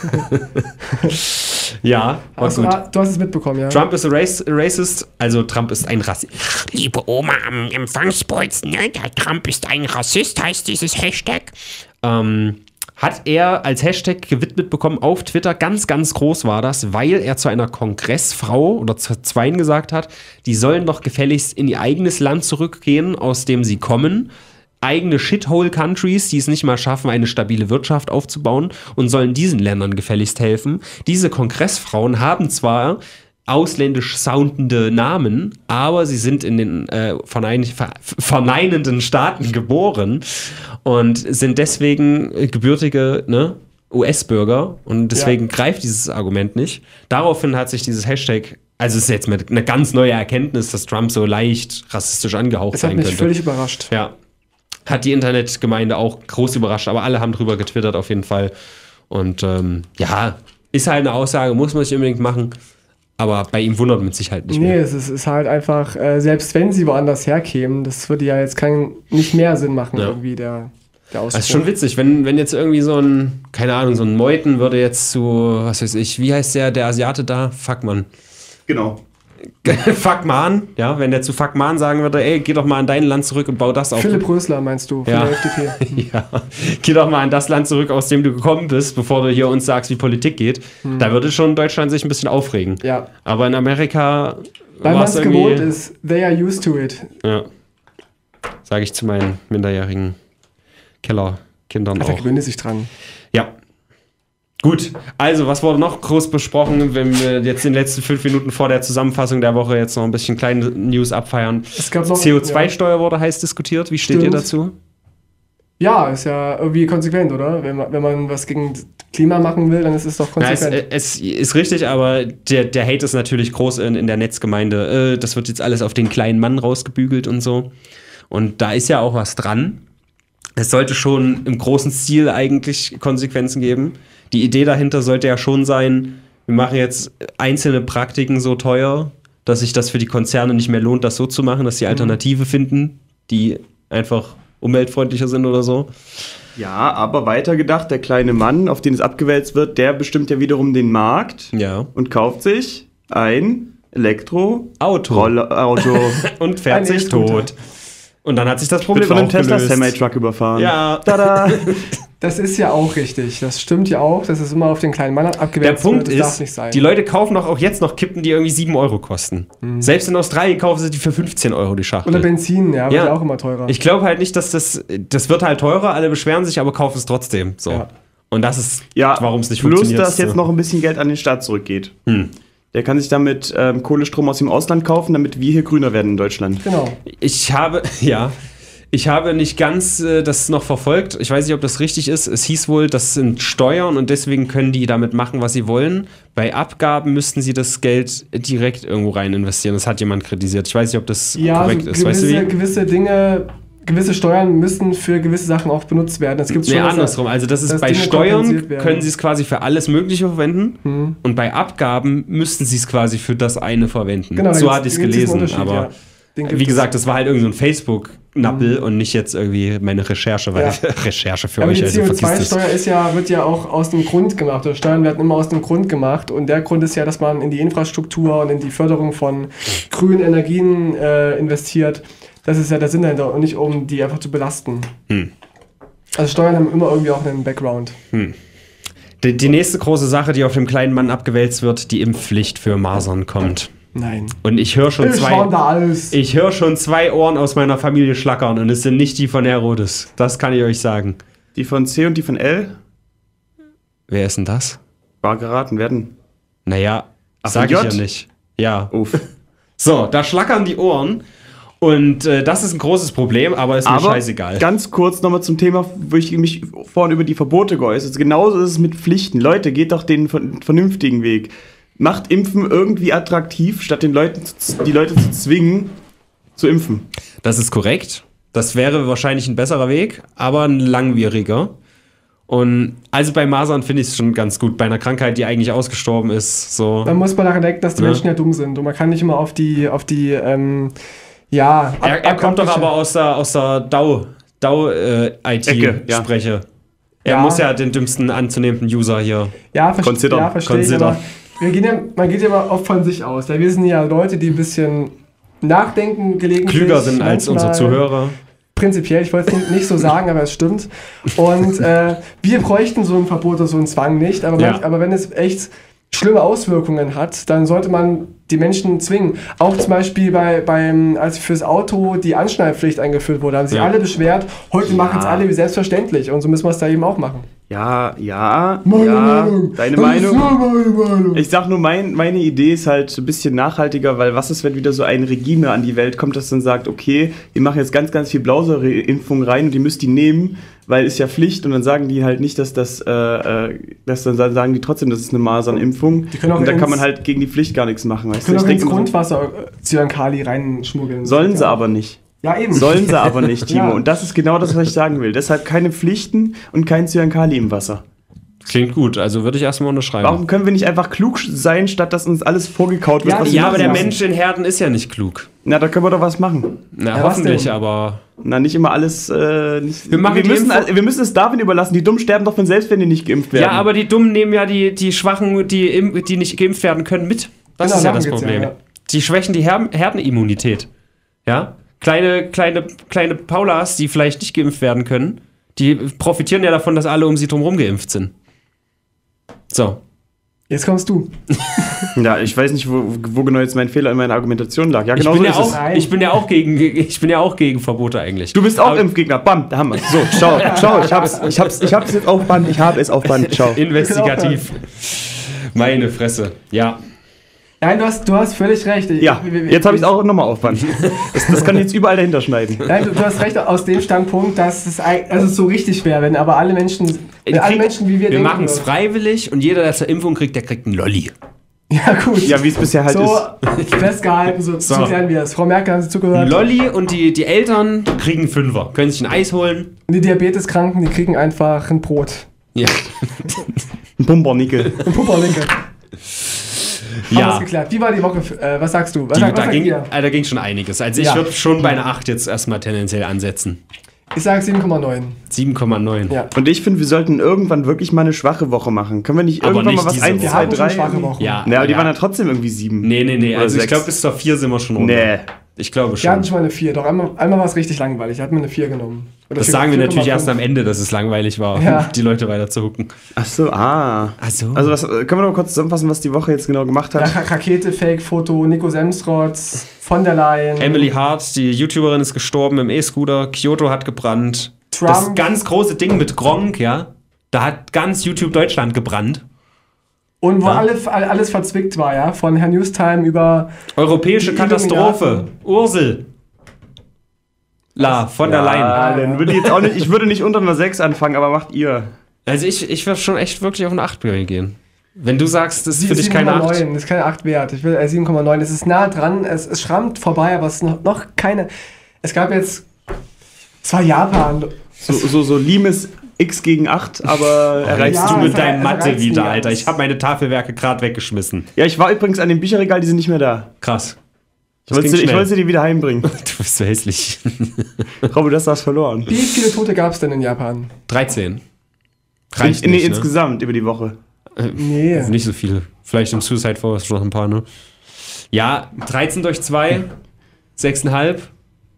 Speaker 2: Ja, war
Speaker 1: Hast du,
Speaker 2: gut.
Speaker 1: du hast es mitbekommen, ja?
Speaker 2: Trump is a race, racist, also Trump ist ein Rassist.
Speaker 5: Liebe Oma am Empfangspolz, ne? Der Trump ist ein Rassist, heißt dieses Hashtag.
Speaker 2: Ähm, hat er als Hashtag gewidmet bekommen auf Twitter, ganz, ganz groß war das, weil er zu einer Kongressfrau oder zu zweien gesagt hat, die sollen doch gefälligst in ihr eigenes Land zurückgehen, aus dem sie kommen. Eigene Shithole-Countries, die es nicht mal schaffen, eine stabile Wirtschaft aufzubauen und sollen diesen Ländern gefälligst helfen. Diese Kongressfrauen haben zwar ausländisch soundende Namen, aber sie sind in den äh, vernein ver verneinenden Staaten geboren und sind deswegen äh, gebürtige ne, U S-Bürger und deswegen
Speaker 1: Ja.
Speaker 2: greift dieses Argument nicht. Daraufhin hat sich dieses Hashtag, also es ist jetzt eine ganz neue Erkenntnis, dass Trump so leicht rassistisch angehaucht
Speaker 1: Es hat
Speaker 2: sein
Speaker 1: mich
Speaker 2: könnte.
Speaker 1: völlig überrascht.
Speaker 2: Ja. Hat die Internetgemeinde auch groß überrascht, aber alle haben drüber getwittert auf jeden Fall. Und ähm, ja, ist halt eine Aussage, muss man nicht unbedingt machen. Aber bei ihm wundert man sich halt nicht
Speaker 1: Nee,
Speaker 2: mehr.
Speaker 1: es ist, ist halt einfach, äh, selbst wenn sie woanders herkämen, das würde ja jetzt kein, nicht mehr Sinn machen,
Speaker 2: Ja.
Speaker 1: irgendwie der, der Ausspruch.
Speaker 2: Das ist schon witzig, wenn, wenn jetzt irgendwie so ein, keine Ahnung, so ein Meuthen würde jetzt zu, was weiß ich, wie heißt der, der Asiate da? Fuck man.
Speaker 3: Genau.
Speaker 2: Fuck man, ja, wenn der zu Fuck man sagen würde, ey, geh doch mal in dein Land zurück und bau das auf.
Speaker 1: Philipp Rösler meinst du, von
Speaker 2: Ja.
Speaker 1: der F D P.
Speaker 2: Ja, geh doch mal in das Land zurück, aus dem du gekommen bist, bevor du hier uns sagst, wie Politik geht. Da würde schon Deutschland sich ein bisschen aufregen.
Speaker 1: Ja,
Speaker 2: Aber in Amerika
Speaker 1: weil man
Speaker 2: war's
Speaker 1: es
Speaker 2: irgendwie-
Speaker 1: gewohnt ist. They are used to it.
Speaker 2: Ja. Sage ich zu meinen minderjährigen Kellerkindern
Speaker 1: Da
Speaker 2: auch.
Speaker 1: gewöhnt sich dran.
Speaker 2: Ja. Gut, also was wurde noch groß besprochen, wenn wir jetzt in den letzten fünf Minuten vor der Zusammenfassung der Woche jetzt noch ein bisschen kleine News abfeiern?
Speaker 1: Es gab noch,
Speaker 2: C O zwei Steuer wurde heiß diskutiert. Wie steht
Speaker 1: Stimmt.
Speaker 2: ihr dazu?
Speaker 1: Ja, ist ja irgendwie konsequent, oder? Wenn man, wenn man was gegen Klima machen will, dann ist es doch
Speaker 2: Ja, es,
Speaker 1: konsequent.
Speaker 2: es ist richtig, aber der, der Hate ist natürlich groß in, in der Netzgemeinde. Äh, das wird jetzt alles auf den kleinen Mann rausgebügelt und so. Und da ist ja auch was dran. Es sollte schon im großen Stil eigentlich Konsequenzen geben. Die Idee dahinter sollte ja schon sein, wir machen jetzt einzelne Praktiken so teuer, dass sich das für die Konzerne nicht mehr lohnt, das so zu machen, dass sie Alternative finden, die einfach umweltfreundlicher sind oder so.
Speaker 3: Ja, aber weitergedacht, der kleine Mann, auf den es abgewälzt wird, der bestimmt ja wiederum den Markt
Speaker 2: Ja.
Speaker 3: und kauft sich ein Elektro
Speaker 2: Auto.
Speaker 3: Roller, Auto.
Speaker 2: Und fährt
Speaker 1: Ein
Speaker 2: sich
Speaker 1: E-Scooter.
Speaker 2: tot. Und dann hat sich das
Speaker 3: Wird
Speaker 2: Problem
Speaker 3: von einem
Speaker 2: auch
Speaker 3: Tesla
Speaker 2: gelöst.
Speaker 3: Semi-Truck überfahren.
Speaker 2: Ja.
Speaker 3: Tada!
Speaker 1: Das ist ja auch richtig. Das stimmt ja auch, dass es immer auf den kleinen Mann
Speaker 2: Der
Speaker 1: abgewälzt
Speaker 2: Punkt
Speaker 1: wird. Das darf
Speaker 2: ist,
Speaker 1: nicht sein.
Speaker 2: die Leute kaufen doch auch jetzt noch Kippen, die irgendwie sieben Euro kosten. Selbst in Australien kaufen sie die für fünfzehn Euro die Schachtel.
Speaker 1: Oder Benzin, ja, wird
Speaker 2: Ja.
Speaker 1: ja auch immer teurer.
Speaker 2: Ich glaube halt nicht, dass das, das wird halt teurer, alle beschweren sich, aber kaufen es trotzdem. So.
Speaker 1: Ja.
Speaker 2: Und das ist,
Speaker 3: Ja,
Speaker 2: warum es nicht
Speaker 3: plus,
Speaker 2: funktioniert.
Speaker 3: dass jetzt noch ein bisschen Geld an den Staat zurückgeht.
Speaker 2: Hm.
Speaker 3: Der kann sich damit ähm, Kohlestrom aus dem Ausland kaufen, damit wir hier grüner werden in Deutschland.
Speaker 1: Genau.
Speaker 2: Ich habe, ja, ich habe nicht ganz äh, das noch verfolgt. Ich weiß nicht, ob das richtig ist. Es hieß wohl, das sind Steuern und deswegen können die damit machen, was sie wollen. Bei Abgaben müssten sie das Geld direkt irgendwo rein investieren. Das hat jemand kritisiert. Ich weiß nicht, ob das
Speaker 1: Ja,
Speaker 2: korrekt
Speaker 1: so
Speaker 2: ist. Weißt du
Speaker 1: gewisse,
Speaker 2: wie?
Speaker 1: gewisse Dinge, gewisse Steuern müssen für gewisse Sachen auch benutzt werden. Es gibt
Speaker 2: Nee,
Speaker 1: schon dass-
Speaker 2: andersrum. Also das ist
Speaker 1: dass
Speaker 2: bei
Speaker 1: Dinge
Speaker 2: Steuern
Speaker 1: kompensiert werden.
Speaker 2: können sie es quasi für alles Mögliche verwenden
Speaker 1: Mhm.
Speaker 2: und bei Abgaben müssten sie es quasi für das eine verwenden.
Speaker 1: Genau, da
Speaker 2: so
Speaker 1: gibt's-
Speaker 2: hatte ich es
Speaker 1: da gibt's diesen
Speaker 2: gelesen,
Speaker 1: Unterschied,
Speaker 2: aber
Speaker 1: ja. Den gibt
Speaker 2: wie
Speaker 1: es.
Speaker 2: gesagt, das war halt irgend so ein Facebook-Nappel und nicht jetzt irgendwie meine Recherche, weil
Speaker 1: Ja.
Speaker 2: Recherche für
Speaker 1: Aber
Speaker 2: euch,
Speaker 1: die
Speaker 2: also
Speaker 1: C O
Speaker 2: vergisst es.
Speaker 1: zwei Steuer ist ja, wird ja auch aus dem Grund gemacht. Oder Steuern werden immer aus dem Grund gemacht. Und der Grund ist ja, dass man in die Infrastruktur und in die Förderung von grünen Energien äh, investiert. Das ist ja der Sinn dahinter und nicht um die einfach zu belasten.
Speaker 2: Hm.
Speaker 1: Also Steuern haben immer irgendwie auch einen Background.
Speaker 2: Die, die nächste große Sache, die auf dem kleinen Mann abgewälzt wird, die Impfpflicht für Masern kommt.
Speaker 1: Nein.
Speaker 2: Und ich höre schon
Speaker 1: Ich
Speaker 2: zwei...
Speaker 1: schaue da alles.
Speaker 2: Ich höre schon zwei Ohren aus meiner Familie schlackern und es sind nicht die von Herodes. Das kann ich euch sagen.
Speaker 3: Die von C und die von L
Speaker 2: Wer ist denn das?
Speaker 3: war geraten werden.
Speaker 2: Naja,
Speaker 3: Ach,
Speaker 2: sag ich
Speaker 3: von J?
Speaker 2: ja nicht. Ja.
Speaker 3: Uff.
Speaker 2: So, da schlackern die Ohren und äh, das ist ein großes Problem, aber ist mir
Speaker 3: Aber
Speaker 2: scheißegal.
Speaker 3: ganz kurz nochmal zum Thema, wo ich mich vorhin über die Verbote geäußert habe. Genauso ist es mit Pflichten. Leute, geht doch den ver- vernünftigen Weg. Macht Impfen irgendwie attraktiv, statt den Leuten zu, die Leute zu zwingen, zu impfen.
Speaker 2: Das ist korrekt. Das wäre wahrscheinlich ein besserer Weg, aber ein langwieriger. Und also bei Masern finde ich es schon ganz gut. Bei einer Krankheit, die eigentlich ausgestorben ist, so.
Speaker 1: Dann muss man daran denken, dass die
Speaker 2: Ja.
Speaker 1: Menschen ja dumm sind. Und man kann nicht immer auf die, auf die, ähm, ja. ab-
Speaker 2: Er, er kommt doch
Speaker 1: abkoppelte-
Speaker 2: aber aus der, aus der DAO,
Speaker 3: Ecke, ja.
Speaker 2: DAO-I T-Spreche. Er
Speaker 1: Ja.
Speaker 2: muss ja den dümmsten anzunehmenden User hier.
Speaker 1: Ja, verste
Speaker 3: Consider.
Speaker 1: ja verstehe ich,
Speaker 2: Consider.
Speaker 1: aber wir gehen ja, man geht ja immer oft von sich aus. Ja, wir sind ja Leute, die ein bisschen nachdenken gelegentlich.
Speaker 2: Klüger sind als unsere
Speaker 1: manchmal.
Speaker 2: Zuhörer.
Speaker 1: Prinzipiell, ich wollte es nicht so sagen, aber es stimmt. Und äh, wir bräuchten so ein Verbot oder so einen Zwang nicht, aber,
Speaker 2: Ja.
Speaker 1: manch, aber wenn es echt schlimme Auswirkungen hat, dann sollte man die Menschen zwingen. Auch zum Beispiel bei, beim, als fürs Auto die Anschnallpflicht eingeführt wurde, haben sich
Speaker 2: Ja.
Speaker 1: alle beschwert, heute machen es alle wie selbstverständlich und so müssen wir es da eben auch machen.
Speaker 3: Ja, ja,
Speaker 1: Meine
Speaker 3: ja.
Speaker 1: Meinung.
Speaker 3: Deine
Speaker 1: Das ist
Speaker 3: Meinung.
Speaker 1: nur meine Meinung.
Speaker 3: Ich sag nur, mein, meine Idee ist halt ein bisschen nachhaltiger, weil was ist, wenn wieder so ein Regime an die Welt kommt, das dann sagt, okay, wir machen jetzt ganz, ganz viel Blausäure-Impfungen rein und die müsst die nehmen, weil ist ja Pflicht und dann sagen die halt nicht, dass das, äh, äh, dass dann sagen die trotzdem, das ist eine Masernimpfung.
Speaker 1: Die können auch
Speaker 3: Und da kann
Speaker 1: ins-
Speaker 3: man halt gegen die Pflicht gar nichts machen, weißt du?
Speaker 1: Können
Speaker 3: Ich
Speaker 1: auch ins
Speaker 3: denke immer so,
Speaker 1: Grundwasser äh, Cyankali reinschmuggeln.
Speaker 3: sollen sie
Speaker 1: ja.
Speaker 3: aber nicht.
Speaker 1: Ja, eben.
Speaker 3: Sollen sie aber nicht, Timo.
Speaker 1: Ja.
Speaker 3: Und das ist genau das, was ich sagen will. Deshalb keine Pflichten und kein Cyankali im Wasser.
Speaker 2: Klingt gut, also würde ich erstmal unterschreiben.
Speaker 3: Warum können wir nicht einfach klug sein, statt dass uns alles vorgekaut wird?
Speaker 1: Ja,
Speaker 3: was
Speaker 1: die-
Speaker 3: wir
Speaker 2: Ja, aber
Speaker 3: machen
Speaker 2: der
Speaker 3: müssen?
Speaker 2: Mensch in Herden ist ja nicht klug.
Speaker 3: Na, da können wir doch was machen.
Speaker 2: Na,
Speaker 1: Ja, was
Speaker 2: hoffentlich,
Speaker 1: denn?
Speaker 2: aber.
Speaker 3: Na, nicht immer alles. Äh, nicht,
Speaker 2: Wir machen
Speaker 3: wir,
Speaker 2: die
Speaker 3: müssen,
Speaker 2: Info-
Speaker 3: wir müssen es Darwin überlassen. Die Dummen sterben doch von selbst, wenn die nicht geimpft werden.
Speaker 2: Ja, aber die Dummen nehmen ja die, die Schwachen, die, im- die nicht geimpft werden können, mit. Das
Speaker 1: Genau,
Speaker 2: ist ja
Speaker 1: darum
Speaker 2: das
Speaker 1: geht's
Speaker 2: Problem.
Speaker 1: ja, ja.
Speaker 2: Die schwächen die Her Herdenimmunität. Ja? Kleine, kleine, kleine Paulas, die vielleicht nicht geimpft werden können, die profitieren ja davon, dass alle um sie drumherum geimpft sind. So.
Speaker 1: Jetzt kommst du.
Speaker 3: Ja, ich weiß nicht, wo, wo genau jetzt mein Fehler in meiner Argumentation lag. Ja,
Speaker 2: Ich
Speaker 3: genau
Speaker 2: bin,
Speaker 3: so
Speaker 2: ja
Speaker 3: ist
Speaker 2: auch,
Speaker 3: es.
Speaker 1: Nein.
Speaker 2: ich, bin ja auch gegen, ich bin ja auch gegen Verbote eigentlich.
Speaker 3: Du bist auch
Speaker 2: Aber-
Speaker 3: Impfgegner. Bam, da haben wir So, ciao, ciao. Ich hab's, ich hab's, ich hab's jetzt auf Band. Ich habe es auf Band. Ciao.
Speaker 2: Investigativ. Meine Fresse. Ja.
Speaker 1: Nein, du hast, du hast völlig recht.
Speaker 3: Ja,
Speaker 1: Wir- wir-
Speaker 3: jetzt habe ich es auch nochmal aufwand. Das, das kann ich jetzt überall dahinter schneiden.
Speaker 1: Nein, du, du hast recht aus dem Standpunkt, dass es eig- also so richtig wäre, wenn aber alle Menschen, wenn alle
Speaker 2: krieg-
Speaker 1: Menschen wie wir,
Speaker 2: Wir
Speaker 1: denken
Speaker 2: machen es
Speaker 1: würden.
Speaker 2: freiwillig und jeder, der zur Impfung kriegt, der kriegt einen Lolli.
Speaker 1: Ja, gut.
Speaker 3: Ja, wie es bisher halt
Speaker 1: so
Speaker 3: ist.
Speaker 1: festgehalten, so, so.
Speaker 2: So.
Speaker 1: klären wir es. Frau Merkel, haben Sie zugehört?
Speaker 2: Ein Lolli und die, die Eltern kriegen einen Fünfer. Können sich ein Eis holen.
Speaker 1: Und die Diabeteskranken, die kriegen einfach ein Brot.
Speaker 2: Ja.
Speaker 3: Ein Pumpernickel.
Speaker 1: Ein Pumperlinke. Haben wir
Speaker 2: ja.
Speaker 1: es geklärt. Wie war die Woche? für- Äh, was sagst du? Was,
Speaker 2: Die,
Speaker 1: sag- was
Speaker 2: da,
Speaker 1: sagt
Speaker 2: ging,
Speaker 1: ihr?
Speaker 2: äh, da ging schon einiges. Also ich
Speaker 1: Ja.
Speaker 2: würde schon bei einer acht jetzt erstmal tendenziell ansetzen.
Speaker 1: Ich sage sieben Komma neun.
Speaker 2: sieben Komma neun.
Speaker 1: Ja.
Speaker 3: Und ich finde, wir sollten irgendwann wirklich mal eine schwache Woche machen. Können wir nicht
Speaker 2: Aber
Speaker 3: irgendwann
Speaker 2: nicht
Speaker 3: mal was
Speaker 2: diese
Speaker 3: eins,
Speaker 2: Woche.
Speaker 1: Wir
Speaker 3: zwei,
Speaker 1: hatten schon
Speaker 3: drei?
Speaker 1: schwache Wochen.
Speaker 2: Ja,
Speaker 3: Ja, aber die
Speaker 2: ja.
Speaker 3: waren dann trotzdem irgendwie sieben.
Speaker 2: Nee, nee, nee.
Speaker 3: Oder
Speaker 2: Also ich
Speaker 3: sechs.
Speaker 2: glaube, bis zur vier sind wir schon runter.
Speaker 3: Nee.
Speaker 2: Ich glaube
Speaker 1: Wir hatten
Speaker 2: schon.
Speaker 1: schon mal eine vier. Doch einmal, einmal war es richtig langweilig. Da hat man eine vier genommen. Oder
Speaker 2: Das
Speaker 1: vier-
Speaker 2: sagen wir
Speaker 1: vier
Speaker 2: natürlich
Speaker 1: Komma
Speaker 2: erst
Speaker 1: fünf.
Speaker 2: am Ende, dass es langweilig war,
Speaker 1: Ja.
Speaker 2: um die Leute weiter zu hucken.
Speaker 3: Ach so, ah.
Speaker 2: Ach so.
Speaker 3: Also was, können wir noch mal kurz zusammenfassen, was die Woche jetzt genau gemacht hat?
Speaker 1: Ja, Ra- Rakete, Fake-Foto, Nico Semsrott, von der Leyen.
Speaker 2: Emily Hart, die YouTuberin, ist gestorben im E-Scooter. Kyoto hat gebrannt.
Speaker 1: Trump.
Speaker 2: Das ganz große Ding mit Gronk, ja. Da hat ganz YouTube Deutschland gebrannt.
Speaker 1: Und wo
Speaker 2: Ja.
Speaker 1: alle, all- alles verzwickt war, ja. Von Herrn Newstime über.
Speaker 2: Europäische
Speaker 1: Die
Speaker 2: Katastrophe.
Speaker 1: Illuminaten.
Speaker 2: Ursel. La, von der Leyen.
Speaker 3: Ah, dann würde ich jetzt auch nicht, ich würde nicht unter einer sechs anfangen, aber macht ihr.
Speaker 2: Also ich, ich würde schon echt wirklich auf eine acht gehen. Wenn du sagst, das ist für dich
Speaker 1: sieben
Speaker 2: keine
Speaker 1: Komma
Speaker 2: acht.
Speaker 1: neun, das ist keine acht wert. Ich will äh, sieben Komma neun. Es ist nah dran, es, es schrammt vorbei, aber es ist noch, noch keine. Es gab jetzt. Es war Japan.
Speaker 3: So, so, so Limes X gegen acht, aber erreichst
Speaker 1: ja,
Speaker 2: du
Speaker 3: du
Speaker 2: mit
Speaker 1: es-
Speaker 2: deinem
Speaker 1: es
Speaker 2: Mathe
Speaker 1: reizt
Speaker 2: wieder,
Speaker 1: mich
Speaker 2: Alter.
Speaker 1: alles.
Speaker 2: Ich habe meine Tafelwerke gerade weggeschmissen.
Speaker 3: Ja, ich war übrigens an dem Bücherregal, die sind nicht mehr da.
Speaker 2: Krass.
Speaker 3: Ich wollte,
Speaker 2: ging
Speaker 3: sie, ich
Speaker 2: schnell.
Speaker 3: wollte sie dir wieder heimbringen.
Speaker 2: Du bist so hässlich.
Speaker 3: Robert, du hast was verloren.
Speaker 1: Wie viele Tote gab es denn in Japan?
Speaker 2: dreizehn. Reicht
Speaker 3: nee,
Speaker 2: nicht, ne?
Speaker 3: insgesamt über die Woche.
Speaker 1: Nee.
Speaker 2: Also nicht so viele. Vielleicht im Suicide Forest noch ein paar, ne? Ja, dreizehn durch zwei, sechs Komma fünf.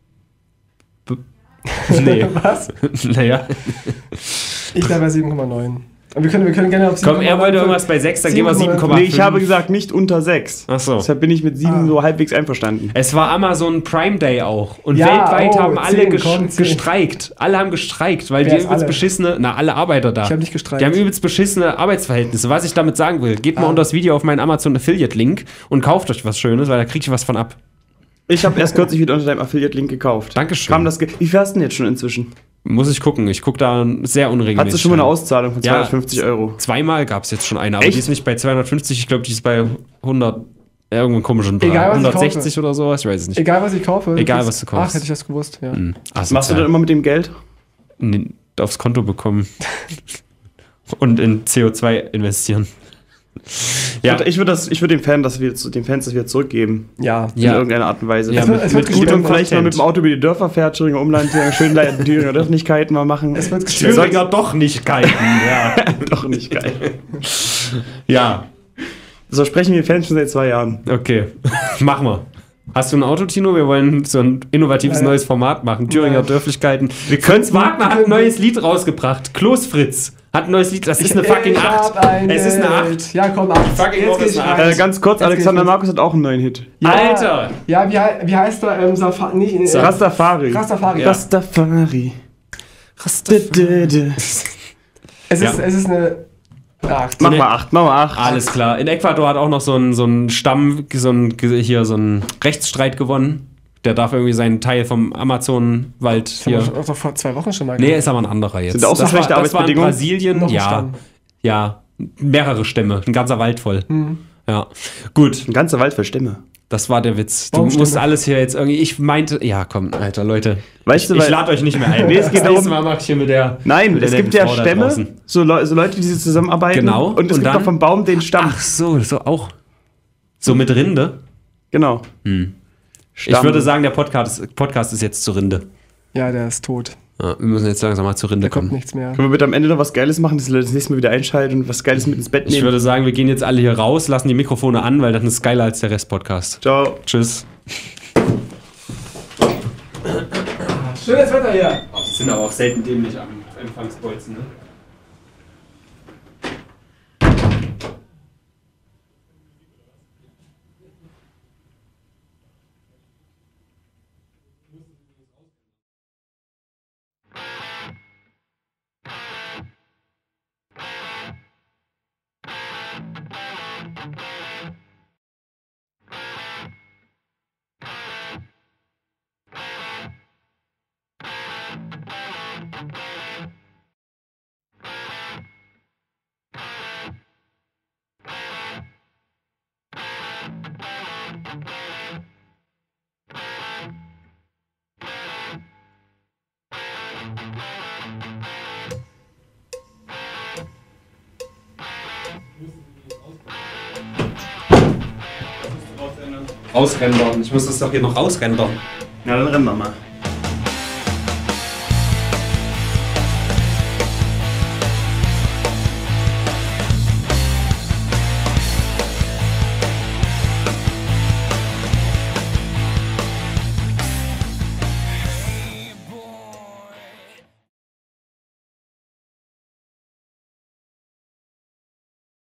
Speaker 2: B- Nee.
Speaker 1: Was?
Speaker 2: Naja.
Speaker 1: Ich bleibe bei sieben Komma neun. Und wir können, wir können gerne auf
Speaker 2: Komm, er wollte
Speaker 1: sieben Komma neun
Speaker 2: irgendwas bei sechs, dann gehen wir sieben Komma
Speaker 3: Nee,
Speaker 2: fünf.
Speaker 3: ich habe gesagt, nicht unter sechs.
Speaker 2: Ach so.
Speaker 3: Deshalb bin ich mit sieben
Speaker 1: Ah.
Speaker 3: so halbwegs einverstanden.
Speaker 2: Es war Amazon Prime Day auch. Und
Speaker 1: Ja,
Speaker 2: weltweit
Speaker 1: oh,
Speaker 2: haben alle
Speaker 1: zehn,
Speaker 2: ges
Speaker 1: komm, zehn.
Speaker 2: gestreikt. Alle haben gestreikt, weil
Speaker 1: Wer
Speaker 2: die
Speaker 1: ist
Speaker 2: übelst
Speaker 1: alle?
Speaker 2: beschissene, na, alle Arbeiter da.
Speaker 1: Ich hab nicht gestreikt.
Speaker 2: Die haben übelst beschissene Arbeitsverhältnisse. Was ich damit sagen will, geht mal
Speaker 1: Ah.
Speaker 2: unter das Video auf meinen Amazon Affiliate Link und kauft euch was Schönes, weil da kriegt ihr was von ab.
Speaker 3: Ich habe erst kürzlich wieder unter deinem Affiliate-Link gekauft.
Speaker 2: Dankeschön.
Speaker 3: Kam das Ge Wie viel hast du denn jetzt schon inzwischen?
Speaker 2: Muss ich gucken. Ich gucke da sehr unregelmäßig.
Speaker 3: Hattest du schon mal eine
Speaker 2: rein.
Speaker 3: Auszahlung von
Speaker 2: Ja.
Speaker 3: zweihundertfünfzig Euro?
Speaker 2: Zweimal gab es jetzt schon eine, aber
Speaker 3: Echt?
Speaker 2: die ist nicht bei zweihundertfünfzig, ich glaube, die ist bei hundert, äh, irgendeinem komischen Betrag.
Speaker 1: Egal, was ich
Speaker 2: hundertsechzig oder sowas, ich weiß es nicht.
Speaker 1: Egal, was ich kaufe.
Speaker 2: Egal,
Speaker 1: kriegst-
Speaker 2: was du kaufst.
Speaker 1: Ach, hätte ich das gewusst, ja.
Speaker 2: Hm,
Speaker 3: Was machst du
Speaker 2: asozial.
Speaker 3: denn immer mit dem Geld?
Speaker 2: N- aufs Konto bekommen und in C O zwei investieren. Ja,
Speaker 3: Ich würde das, ich würde den Fan, dass wir zu- den Fans das wieder zurückgeben.
Speaker 1: Ja.
Speaker 3: In
Speaker 2: Ja.
Speaker 3: irgendeiner Art und Weise.
Speaker 2: Ja,
Speaker 1: Es wird-
Speaker 2: mit,
Speaker 1: es wird
Speaker 2: mit
Speaker 3: Gut,
Speaker 2: gutem
Speaker 3: und vielleicht mal
Speaker 2: Content.
Speaker 3: mit dem Auto über die Dörfer fährt, Thüringer Umland, schön in Thüringer Dörflichkeiten mal machen.
Speaker 1: Es wird gestrichen.
Speaker 2: Thüringer doch nicht kalten, ja.
Speaker 3: Doch nicht geil.
Speaker 2: Ja,
Speaker 3: Das versprechen wir Fans schon seit zwei Jahren.
Speaker 2: okay. Machen wir. Hast du ein Auto, Tino? Wir wollen so ein innovatives
Speaker 1: Nein.
Speaker 2: neues Format machen. Thüringer
Speaker 1: Nein.
Speaker 2: Dörflichkeiten. Wir Fritz Wagner hat ein neues Lied rausgebracht. Klos Fritz hat ein neues Lied. Das ist eine fucking
Speaker 1: Ich
Speaker 2: acht.
Speaker 1: hab ein
Speaker 2: Es ist eine
Speaker 1: Geld.
Speaker 2: acht.
Speaker 1: Ja, komm, acht.
Speaker 2: Fucking
Speaker 1: Jetzt
Speaker 2: Woche
Speaker 1: geh
Speaker 2: ist
Speaker 1: ich
Speaker 2: eine
Speaker 1: rein.
Speaker 2: acht.
Speaker 3: Äh, ganz kurz,
Speaker 1: Jetzt
Speaker 3: Alexander
Speaker 1: geht's los.
Speaker 3: Markus hat auch einen neuen Hit.
Speaker 1: Ja,
Speaker 2: Alter!
Speaker 1: Ja, wie, hei- wie heißt der? Ähm, Safa nicht, äh,
Speaker 3: Rastafari.
Speaker 1: Rastafari.
Speaker 2: Ja.
Speaker 3: Rastafari. Dö, dö, dö.
Speaker 1: Es,
Speaker 2: Ja.
Speaker 1: ist, es ist eine acht.
Speaker 3: Mach mal acht, mach mal acht.
Speaker 2: Alles klar. In Ecuador hat auch noch so ein, so ein Stamm, so ein, hier so ein Rechtsstreit gewonnen. Der darf irgendwie seinen Teil vom Amazonwald
Speaker 1: Das haben wir
Speaker 2: hier.
Speaker 1: schon- doch vor zwei Wochen schon mal
Speaker 2: Nee,
Speaker 1: gemacht.
Speaker 2: ist aber ein anderer jetzt.
Speaker 3: Sind da auch so
Speaker 2: das
Speaker 3: schlechte
Speaker 2: war, das war in
Speaker 3: Arbeitsbedingungen?
Speaker 2: Brasilien,
Speaker 1: Noch ein
Speaker 2: ja.
Speaker 1: Stamm.
Speaker 2: Ja. Mehrere Stämme, ein ganzer Wald voll.
Speaker 1: Hm.
Speaker 2: Ja. Gut,
Speaker 3: Ein ganzer Wald für Stämme.
Speaker 2: das war der Witz. Du
Speaker 1: Baumstämme.
Speaker 2: musst alles hier jetzt irgendwie. Ich meinte, ja, komm, Alter, Leute.
Speaker 3: Weißt du,
Speaker 2: Ich
Speaker 3: weil-
Speaker 2: lade euch nicht mehr ein.
Speaker 3: Nee, es geht
Speaker 2: das nächste
Speaker 3: darum-
Speaker 2: Mal mache ich hier mit der.
Speaker 3: Nein,
Speaker 2: mit der
Speaker 3: es gibt
Speaker 2: netten
Speaker 3: ja
Speaker 2: Frau da
Speaker 3: Stämme,
Speaker 2: draußen.
Speaker 3: so, Leu so Leute, die sie zusammenarbeiten.
Speaker 2: Genau,
Speaker 3: Und es
Speaker 2: und
Speaker 3: gibt
Speaker 2: dann-
Speaker 3: auch vom Baum den Stamm.
Speaker 2: Ach so, so auch. So mit Rinde.
Speaker 3: Genau.
Speaker 2: Ich
Speaker 3: Stamm.
Speaker 2: würde sagen, der Podcast, Podcast ist jetzt zur Rinde.
Speaker 1: Ja, der ist tot.
Speaker 2: Ja, wir müssen jetzt langsam mal zur Rinde
Speaker 1: Da kommt
Speaker 2: kommen.
Speaker 1: nichts mehr.
Speaker 3: Können wir bitte am Ende noch was Geiles machen, dass die Leute das nächste Mal wieder einschalten und was Geiles mit ins Bett
Speaker 2: Ich
Speaker 3: nehmen?
Speaker 2: würde sagen, wir gehen jetzt alle hier raus, lassen die Mikrofone an, weil das ist geiler als der Rest-Podcast.
Speaker 3: Ciao.
Speaker 2: Tschüss.
Speaker 1: Schönes Wetter hier.
Speaker 2: Die sind aber auch selten dämlich am Empfangsbolzen, ne? Ausrendern. Ich muss das doch hier noch rausrendern.
Speaker 3: Ja, dann rennen wir mal.